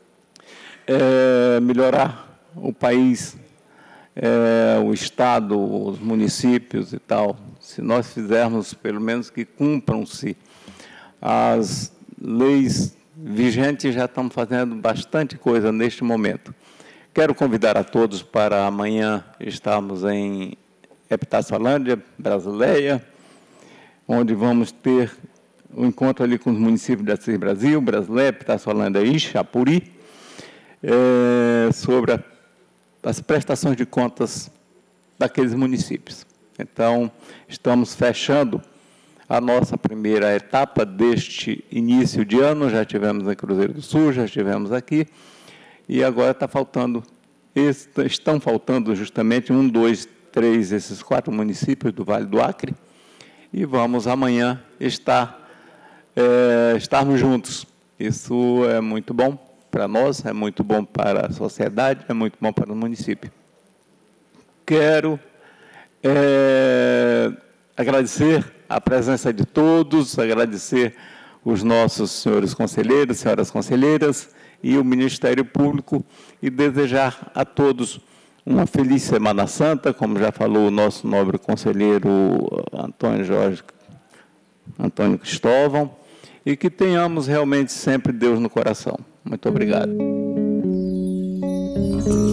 é, melhorar o país, é, o Estado, os municípios e tal. Se nós fizermos, pelo menos, que cumpram-se as leis vigentes já estão fazendo bastante coisa neste momento. Quero convidar a todos para amanhã estarmos em Epitácio-Holândia, Brasileia, onde vamos ter um encontro ali com os municípios de Assis Brasil, Brasileia, Epitácio-Holândia e Xapuri, é, sobre a, as prestações de contas daqueles municípios. Então, estamos fechando a nossa primeira etapa deste início de ano, já tivemos em Cruzeiro do Sul, já estivemos aqui, e agora está faltando, estão faltando justamente um, dois, três, esses quatro municípios do Vale do Acre, e vamos amanhã estar, é, estarmos juntos. Isso é muito bom para nós, é muito bom para a sociedade, é muito bom para o município. Quero é, agradecer a presença de todos, agradecer os nossos senhores conselheiros, senhoras conselheiras e o Ministério Público e desejar a todos uma feliz Semana Santa, como já falou o nosso nobre conselheiro Antônio Jorge, Antônio Cristóvão, e que tenhamos realmente sempre Deus no coração. Muito obrigado.